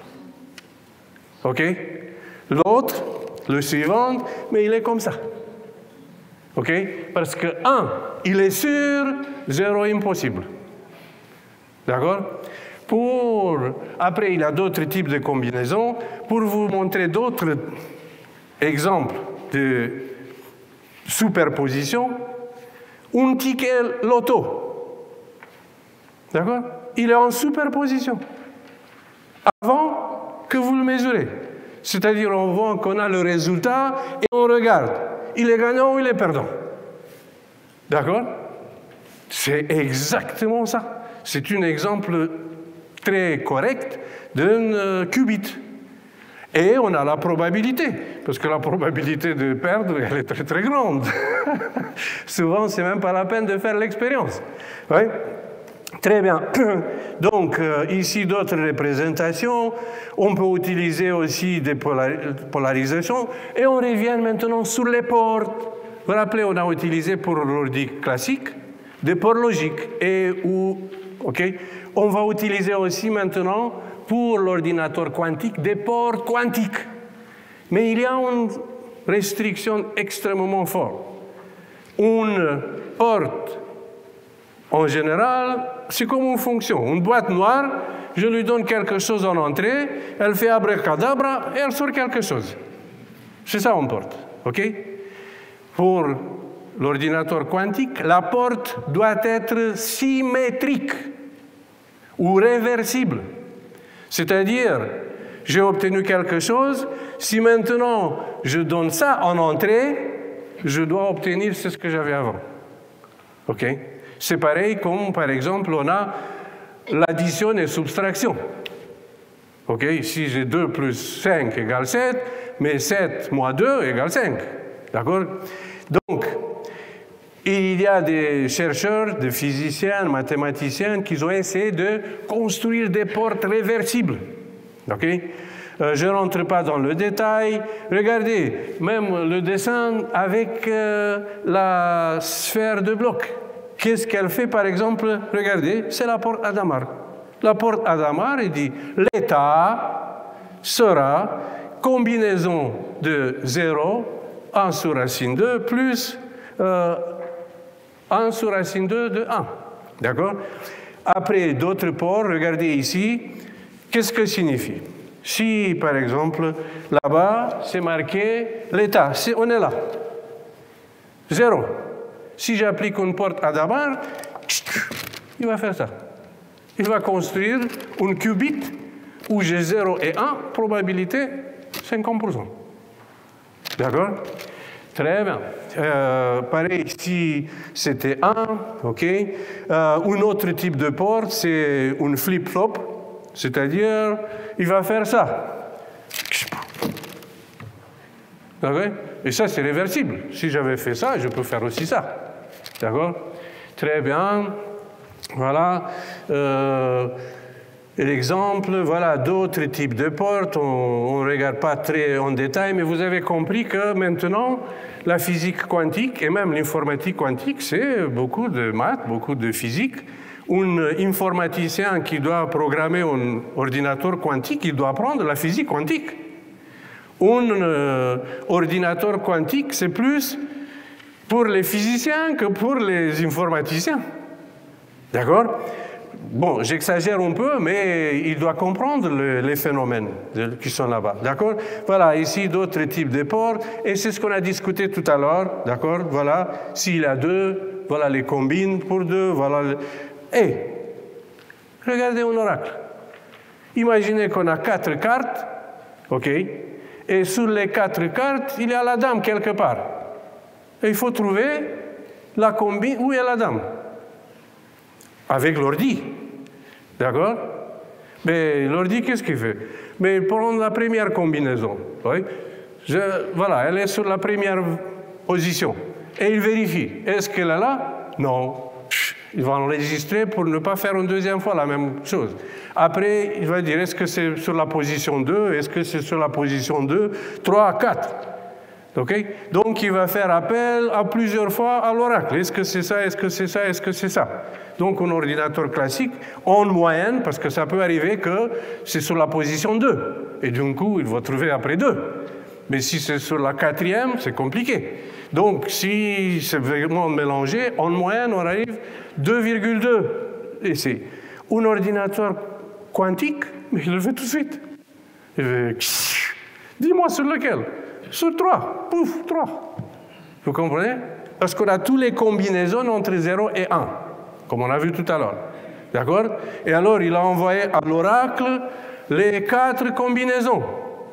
OK? L'autre, le suivant, mais il est comme ça. OK? Parce que 1, il est sûr, 0 impossible. D'accord? Après, il y a d'autres types de combinaisons. Pour vous montrer d'autres exemples de superposition, un ticket loto. D'accord? Il est en superposition. Avant que vous le mesurez. C'est-à-dire, on voit qu'on a le résultat et on regarde. Il est gagnant ou il est perdant. D'accord? C'est exactement ça. C'est un exemple très correct d'un qubit. Et on a la probabilité, parce que la probabilité de perdre, elle est très très grande. Souvent, c'est même pas la peine de faire l'expérience. Oui? Très bien. Donc, ici, d'autres représentations. On peut utiliser aussi des polarisations. Et on revient maintenant sur les ports. Vous vous rappelez, on a utilisé pour l'ordi classique des ports logiques. OK? On va utiliser aussi maintenant, pour l'ordinateur quantique, des ports quantiques. Mais il y a une restriction extrêmement forte. Une porte, en général, c'est comme une fonction. Une boîte noire, je lui donne quelque chose en entrée, elle fait abracadabra et elle sort quelque chose. C'est ça une porte. OK? Pour l'ordinateur quantique, la porte doit être symétrique ou réversible. C'est-à-dire, j'ai obtenu quelque chose, si maintenant je donne ça en entrée, je dois obtenir ce que j'avais avant. OK? C'est pareil comme, par exemple, on a l'addition et subtraction. OK? Ici, j'ai 2 plus 5 égale 7, mais 7 moins 2 égale 5. D'accord? Donc, il y a des chercheurs, des physiciens, mathématiciens qui ont essayé de construire des portes réversibles. OK? Je ne rentre pas dans le détail. Regardez, même le dessin avec la sphère de bloc. Qu'est-ce qu'elle fait, par exemple? Regardez, c'est la porte Hadamard. La porte Hadamard, il dit, l'état sera combinaison de 0, 1 sur racine 2, plus 1 sur racine 2 de 1. D'accord? Après, d'autres ports, regardez ici, qu'est-ce que signifie? Si, par exemple, là-bas, c'est marqué l'état, on est là. 0. Si j'applique une porte Hadamard, il va faire ça. Il va construire un qubit où j'ai 0 et 1, probabilité 50%. D'accord? Très bien. Pareil, si c'était 1, OK. Un autre type de porte, c'est une flip-flop, c'est-à-dire, il va faire ça. D'accord? Et ça, c'est réversible. Si j'avais fait ça, je peux faire aussi ça. D'accord? Très bien. Voilà. l'exemple, voilà, d'autres types de portes. On ne regarde pas très en détail, mais vous avez compris que maintenant, la physique quantique et même l'informatique quantique, c'est beaucoup de maths, beaucoup de physique. Un informaticien qui doit programmer un ordinateur quantique, il doit apprendre la physique quantique. Un ordinateur quantique, c'est plus pour les physiciens que pour les informaticiens. D'accord? Bon, j'exagère un peu, mais il doit comprendre les phénomènes qui sont là-bas. D'accord? Voilà, ici, d'autres types de ports. Et c'est ce qu'on a discuté tout à l'heure. D'accord? Voilà, s'il a deux, voilà les combines pour deux. Voilà. Et, regardez un oracle. Imaginez qu'on a 4 cartes. OK? Et sur les 4 cartes, il y a la dame quelque part. Et il faut trouver la combine. Où est la dame? Avec l'ordi. D'accord? Mais l'ordi, qu'est-ce qu'il fait? Mais il prend la première combinaison. Oui? Voilà, elle est sur la première position. Et il vérifie. Est-ce qu'elle est là? Non. Il va enregistrer pour ne pas faire une deuxième fois la même chose. Après, il va dire, est-ce que c'est sur la position 2? Est-ce que c'est sur la position 2? 3, 4. Okay? Donc, il va faire appel à plusieurs fois à l'oracle. Est-ce que c'est ça? Est-ce que c'est ça? Est-ce que c'est ça? Donc, un ordinateur classique, en moyenne, parce que ça peut arriver que c'est sur la position 2. Et d'un coup, il va trouver après 2. Mais si c'est sur la 4e, c'est compliqué. Donc, si c'est vraiment mélangé, en moyenne, on arrive 2,2 essais. Un ordinateur quantique, mais il le fait tout de suite. Il fait, dis-moi sur lequel? Sur 3. Pouf, 3. Vous comprenez? Parce qu'on a toutes les combinaisons entre 0 et 1, comme on a vu tout à l'heure. D'accord? Et alors, il a envoyé à l'oracle les 4 combinaisons.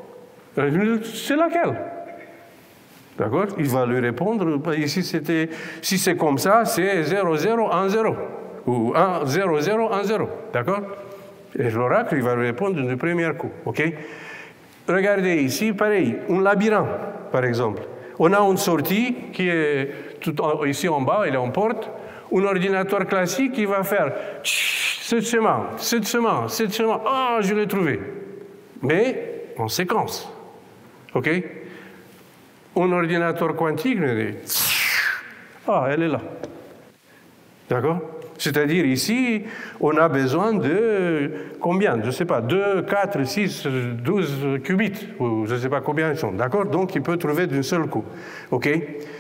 C'est laquelle? D'accord? Il va lui répondre, ici, si c'est comme ça, c'est 0, 0, 1, 0. Ou 1, 0, 0, 1, 0. D'accord? Et l'oracle, il va lui répondre du premier coup. OK? Regardez ici, pareil, un labyrinthe, par exemple. On a une sortie qui est ici en bas, il est en porte. Un ordinateur classique, il va faire ce chemin, ce chemin, ce chemin. Ah, je l'ai trouvé. Mais en séquence. OK? Un ordinateur quantique, il dit, ah, elle est là. D'accord? C'est-à-dire ici, on a besoin de combien? Je ne sais pas, 2, 4, 6, 12 qubits, ou je ne sais pas combien ils sont. D'accord? Donc, il peut trouver d'un seul coup. OK?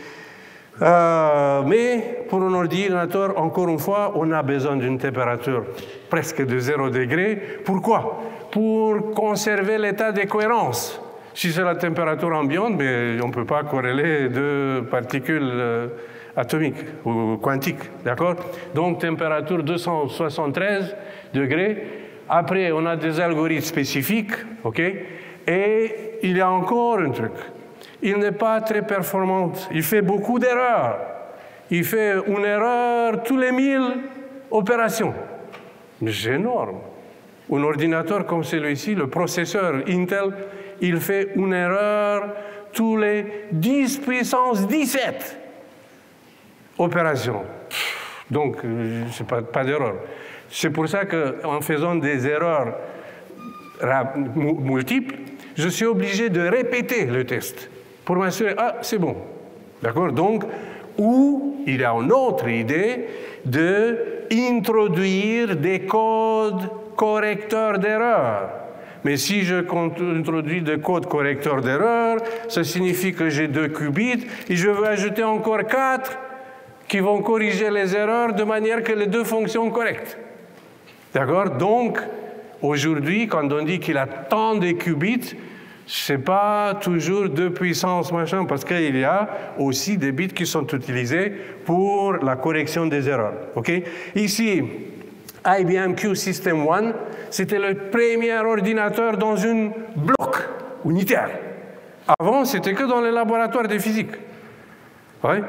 Mais pour un ordinateur, encore une fois, on a besoin d'une température presque de 0 degré. Pourquoi? Pour conserver l'état de cohérence. Si c'est la température ambiante, mais on ne peut pas corréler deux particules atomiques ou quantiques, d'accord? Donc, température 273 degrés. Après, on a des algorithmes spécifiques, OK? Et il y a encore un truc. Il n'est pas très performant. Il fait beaucoup d'erreurs. Il fait une erreur tous les 1000 opérations. Mais c'est énorme. Un ordinateur comme celui-ci, le processeur Intel, il fait une erreur tous les 10 puissance 17 opérations. Donc, c'est pas d'erreur. C'est pour ça qu'en faisant des erreurs multiples, je suis obligé de répéter le test pour m'assurer, ah, c'est bon. D'accord? Donc, ou il y a une autre idée d'introduire des codes correcteurs d'erreurs. Mais si je introduis des codes correcteurs d'erreurs, ça signifie que j'ai 2 qubits et je veux ajouter encore 4 qui vont corriger les erreurs de manière que les deux fonctionnent correctes. D'accord? Donc, aujourd'hui, quand on dit qu'il a tant de qubits, ce n'est pas toujours 2 puissance machin, parce qu'il y a aussi des bits qui sont utilisés pour la correction des erreurs. Okay? Ici, IBM Q System 1, c'était le premier ordinateur dans un bloc unitaire. Avant, c'était que dans les laboratoires de physique. Ouais.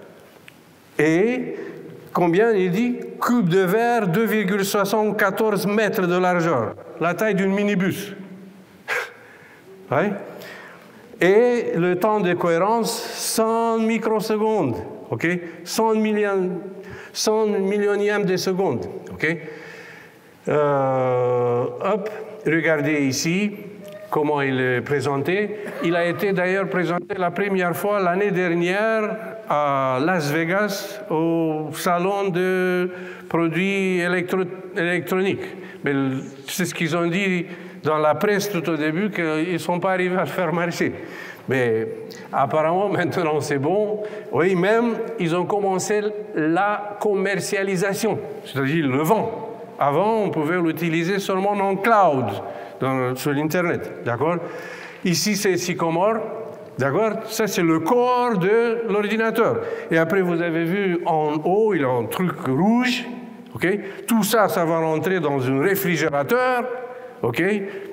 Et combien il dit? Cube de verre, 2,74 mètres de largeur, la taille d'un minibus. Ouais. Et le temps de cohérence, 100 microsecondes, ok? 100 millionièmes de seconde, ok? Hop, regardez ici comment il est présenté. Il a été d'ailleurs présenté la première fois l'année dernière à Las Vegas au salon de produits électroniques. Mais c'est ce qu'ils ont dit dans la presse tout au début, qu'ils ne sont pas arrivés à le faire marcher. Mais apparemment, maintenant, c'est bon. Oui, même, ils ont commencé la commercialisation, c'est-à-dire le vent. Avant, on pouvait l'utiliser seulement en cloud, sur l'Internet, d'accord? Ici, c'est Sycomore, d'accord? Ça, c'est le corps de l'ordinateur. Et après, vous avez vu en haut, il y a un truc rouge, ok? Tout ça, ça va rentrer dans un réfrigérateur, ok?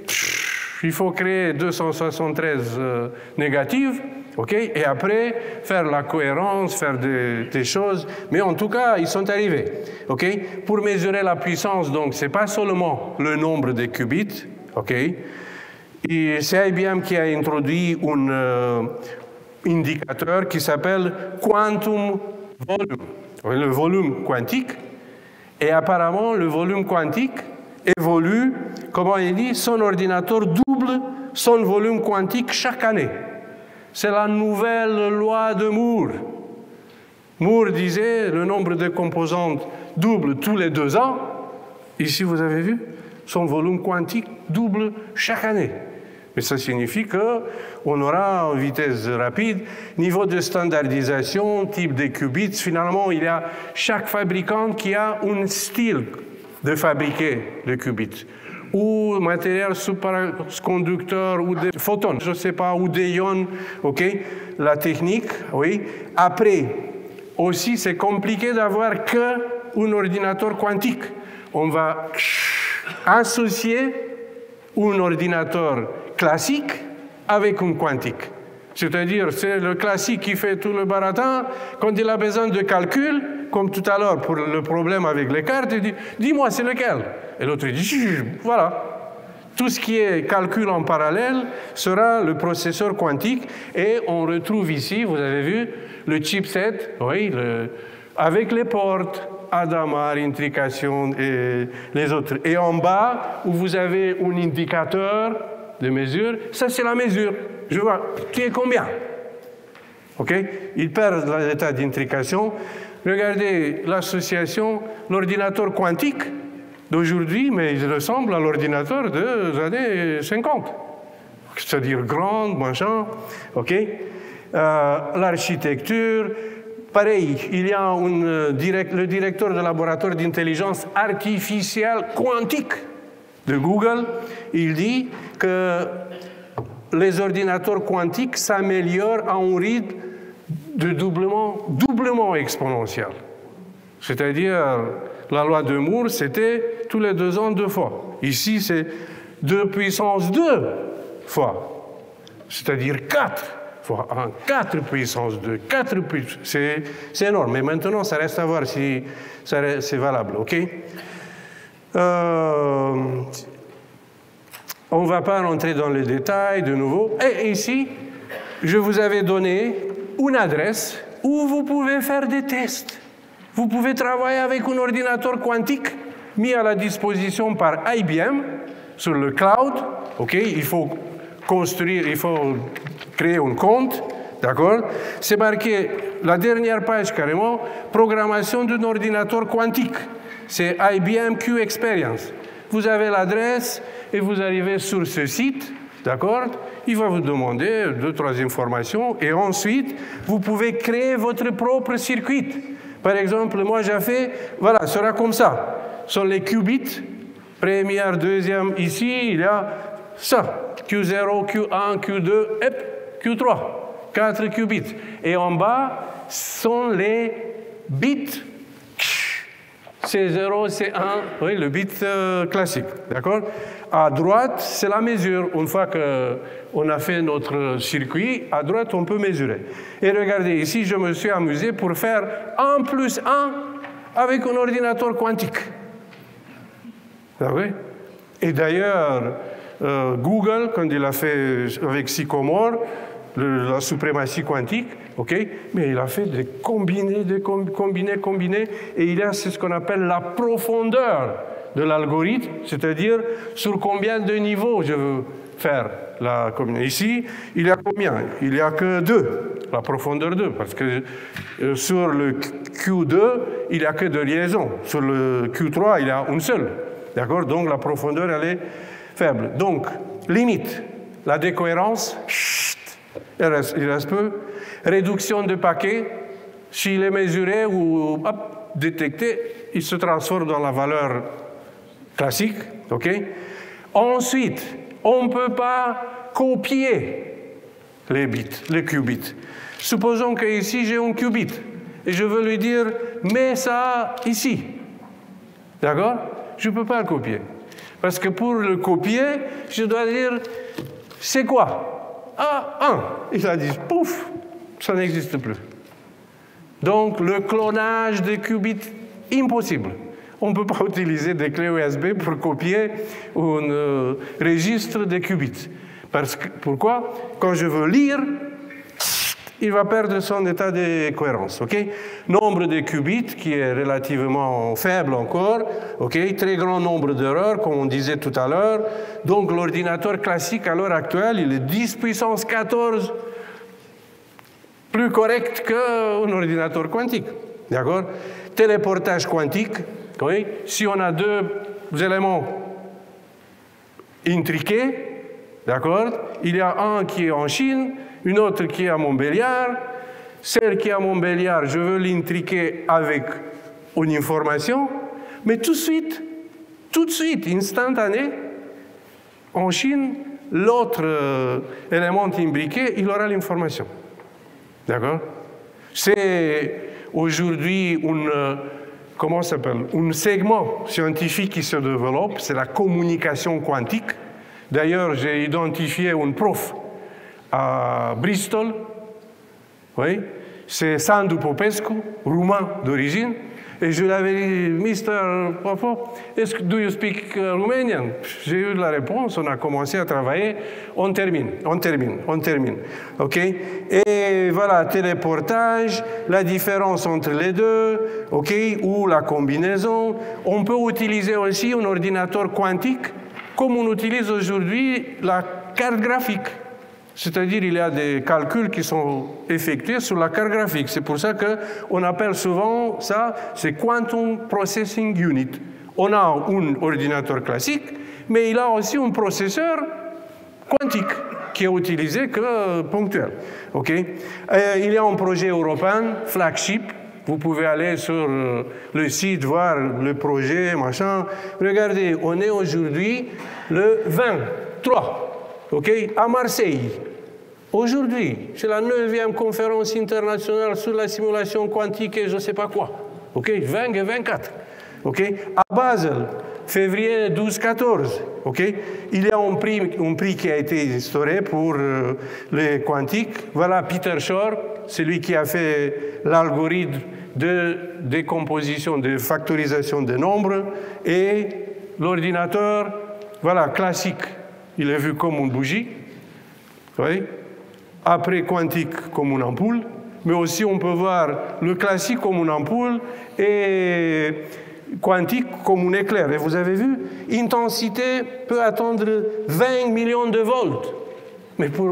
Il faut créer 273 négatives, ok? Et après, faire la cohérence, faire des choses. Mais en tout cas, ils sont arrivés, ok? Pour mesurer la puissance, donc, ce n'est pas seulement le nombre de qubits, ok? Et c'est IBM qui a introduit un indicateur qui s'appelle quantum volume, le volume quantique. Et apparemment, le volume quantique évolue, comment il dit, son ordinateur double son volume quantique chaque année. C'est la nouvelle loi de Moore. Moore disait le nombre de composantes double tous les 2 ans. Ici, vous avez vu, son volume quantique double chaque année. Mais ça signifie qu'on aura en vitesse rapide, niveau de standardisation, type de qubits. Finalement, il y a chaque fabricant qui a un style de fabriquer le qubit, ou matériel superconducteur, ou des photons, je ne sais pas, ou des ions, ok? La technique, oui. Après, aussi, c'est compliqué d'avoir qu'un ordinateur quantique. On va associer un ordinateur classique avec un quantique. C'est-à-dire, c'est le classique qui fait tout le baratin. Quand il a besoin de calcul, comme tout à l'heure pour le problème avec les cartes, il dit « Dis-moi, c'est lequel ?» Et l'autre dit « Voilà. » Tout ce qui est calcul en parallèle sera le processeur quantique. Et on retrouve ici, vous avez vu, le chipset, oui, avec les portes, Hadamard, intrication et les autres. Et en bas, où vous avez un indicateur de mesure, ça c'est la mesure. Je vois, qui est combien? OK? Il perd l'état d'intrication. Regardez l'association, l'ordinateur quantique d'aujourd'hui, mais il ressemble à l'ordinateur des années 50. C'est-à-dire grande, machin, OK? L'architecture, pareil, il y a le directeur de laboratoire d'intelligence artificielle quantique de Google, il dit que les ordinateurs quantiques s'améliorent à un rythme de doublement exponentiel. C'est-à-dire, la loi de Moore, c'était tous les 2 ans 2 fois. Ici, c'est 2 puissance 2 fois. C'est-à-dire 4 fois 4 puissance 2. 4 puissance, c'est énorme. Mais maintenant, ça reste à voir si c'est valable. OK? On ne va pas rentrer dans les détails de nouveau. Et ici, je vous avais donné une adresse où vous pouvez faire des tests. Vous pouvez travailler avec un ordinateur quantique mis à la disposition par IBM sur le cloud. OK? Il faut créer un compte. D'accord? C'est marqué, la dernière page carrément, programmation d'un ordinateur quantique. C'est IBM Q Experience. Vous avez l'adresse et vous arrivez sur ce site, d'accord? Il va vous demander 2-3 informations et ensuite, vous pouvez créer votre propre circuit. Par exemple, moi j'ai fait, voilà, ce sera comme ça. Ce sont les qubits, première, deuxième, ici, il y a ça. Q0, Q1, Q2, et Q3. 4 qubits. Et en bas sont les bits. C0, C1, oui, le bit classique, d'accord? À droite, c'est la mesure. Une fois qu'on a fait notre circuit, à droite, on peut mesurer. Et regardez, ici, je me suis amusé pour faire 1 plus 1 avec un ordinateur quantique. D'accord? Et d'ailleurs, Google, quand il a fait avec Sycomore, la suprématie quantique, ok, mais il a fait des combinés, et il y a ce qu'on appelle la profondeur de l'algorithme, c'est-à-dire sur combien de niveaux je veux faire la combinaison. Ici, il y a combien? Il n'y a que 2, la profondeur 2, parce que sur le Q2, il n'y a que 2 liaisons. Sur le Q3, il y a une seule. D'accord? Donc la profondeur, elle est faible. Donc, limite, la décohérence, il reste peu. Réduction de paquets, s'il est mesuré ou détecté, il se transforme dans la valeur classique. Okay? Ensuite, on ne peut pas copier les bits, les qubits. Supposons qu'ici, j'ai un qubit et je veux lui dire, mets ça ici. D'accord? Je ne peux pas le copier. Parce que pour le copier, je dois dire, c'est quoi? Ah, 1. Il a dit, pouf, ça n'existe plus. Donc, le clonage des qubits, impossible. On ne peut pas utiliser des clés USB pour copier un registre de qubits. Pourquoi? Quand je veux lire, il va perdre son état de cohérence. Okay? Nombre de qubits qui est relativement faible encore. Okay? Très grand nombre d'erreurs, comme on disait tout à l'heure. Donc l'ordinateur classique à l'heure actuelle, il est 10 puissance 14 plus correct qu'un ordinateur quantique. D'accord? Téléportage quantique. Oui? Si on a 2 éléments intriqués, d'accord? Il y a un qui est en Chine, une autre qui est à Montbéliard. Celle qui est à Montbéliard, je veux l'intriquer avec une information, mais tout de suite, instantané, en Chine, l'autre élément imbriqué, il aura l'information. D'accord? C'est aujourd'hui comment ça s'appelle? Un segment scientifique qui se développe, c'est la communication quantique. D'ailleurs, j'ai identifié un prof à Bristol, oui, c'est Sandu Popescu, roumain d'origine, et je l'avais dit, Mr. Popov, do you speak Romanian? J'ai eu la réponse, on a commencé à travailler, on termine. OK? Et voilà, téléportage, la différence entre les deux, OK? Ou la combinaison. On peut utiliser aussi un ordinateur quantique comme on utilise aujourd'hui la carte graphique. C'est-à-dire il y a des calculs qui sont effectués sur la carte graphique. C'est pour ça qu'on appelle souvent ça, c'est Quantum Processing Unit. On a un ordinateur classique, mais il a aussi un processeur quantique qui est utilisé que ponctuel. Okay? Il y a un projet européen, flagship. Vous pouvez aller sur le site, voir le projet, machin. Regardez, on est aujourd'hui le 23, okay, à Marseille. Aujourd'hui, c'est la 9e conférence internationale sur la simulation quantique et je ne sais pas quoi. Okay, 20 et 24. Okay? À Basel, février 12-14. Okay? Il y a un prix qui a été instauré pour les quantiques. Voilà Peter Shor, celui qui a fait l'algorithme de décomposition, de factorisation des nombres, et l'ordinateur, voilà, classique, il est vu comme une bougie, oui. Après quantique comme une ampoule, mais aussi on peut voir le classique comme une ampoule et quantique comme un éclair. Et vous avez vu, intensité peut atteindre 20 millions de volts, mais pour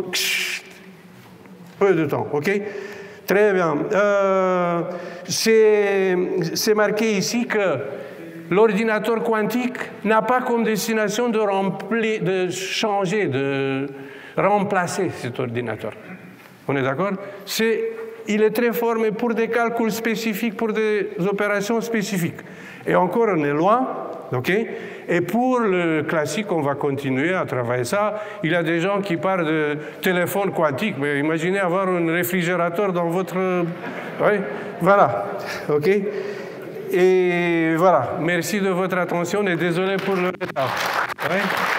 peu de temps, ok? Très bien. C'est marqué ici que l'ordinateur quantique n'a pas comme destination de changer, de remplacer cet ordinateur. On est d'accord? Il est très formé pour des calculs spécifiques, pour des opérations spécifiques. Et encore, on est loin. Okay? Et pour le classique, on va continuer à travailler ça. Il y a des gens qui parlent de téléphone quantique, mais imaginez avoir un réfrigérateur dans votre... Oui, voilà. OK? Et voilà. Merci de votre attention et désolé pour le retard. Oui?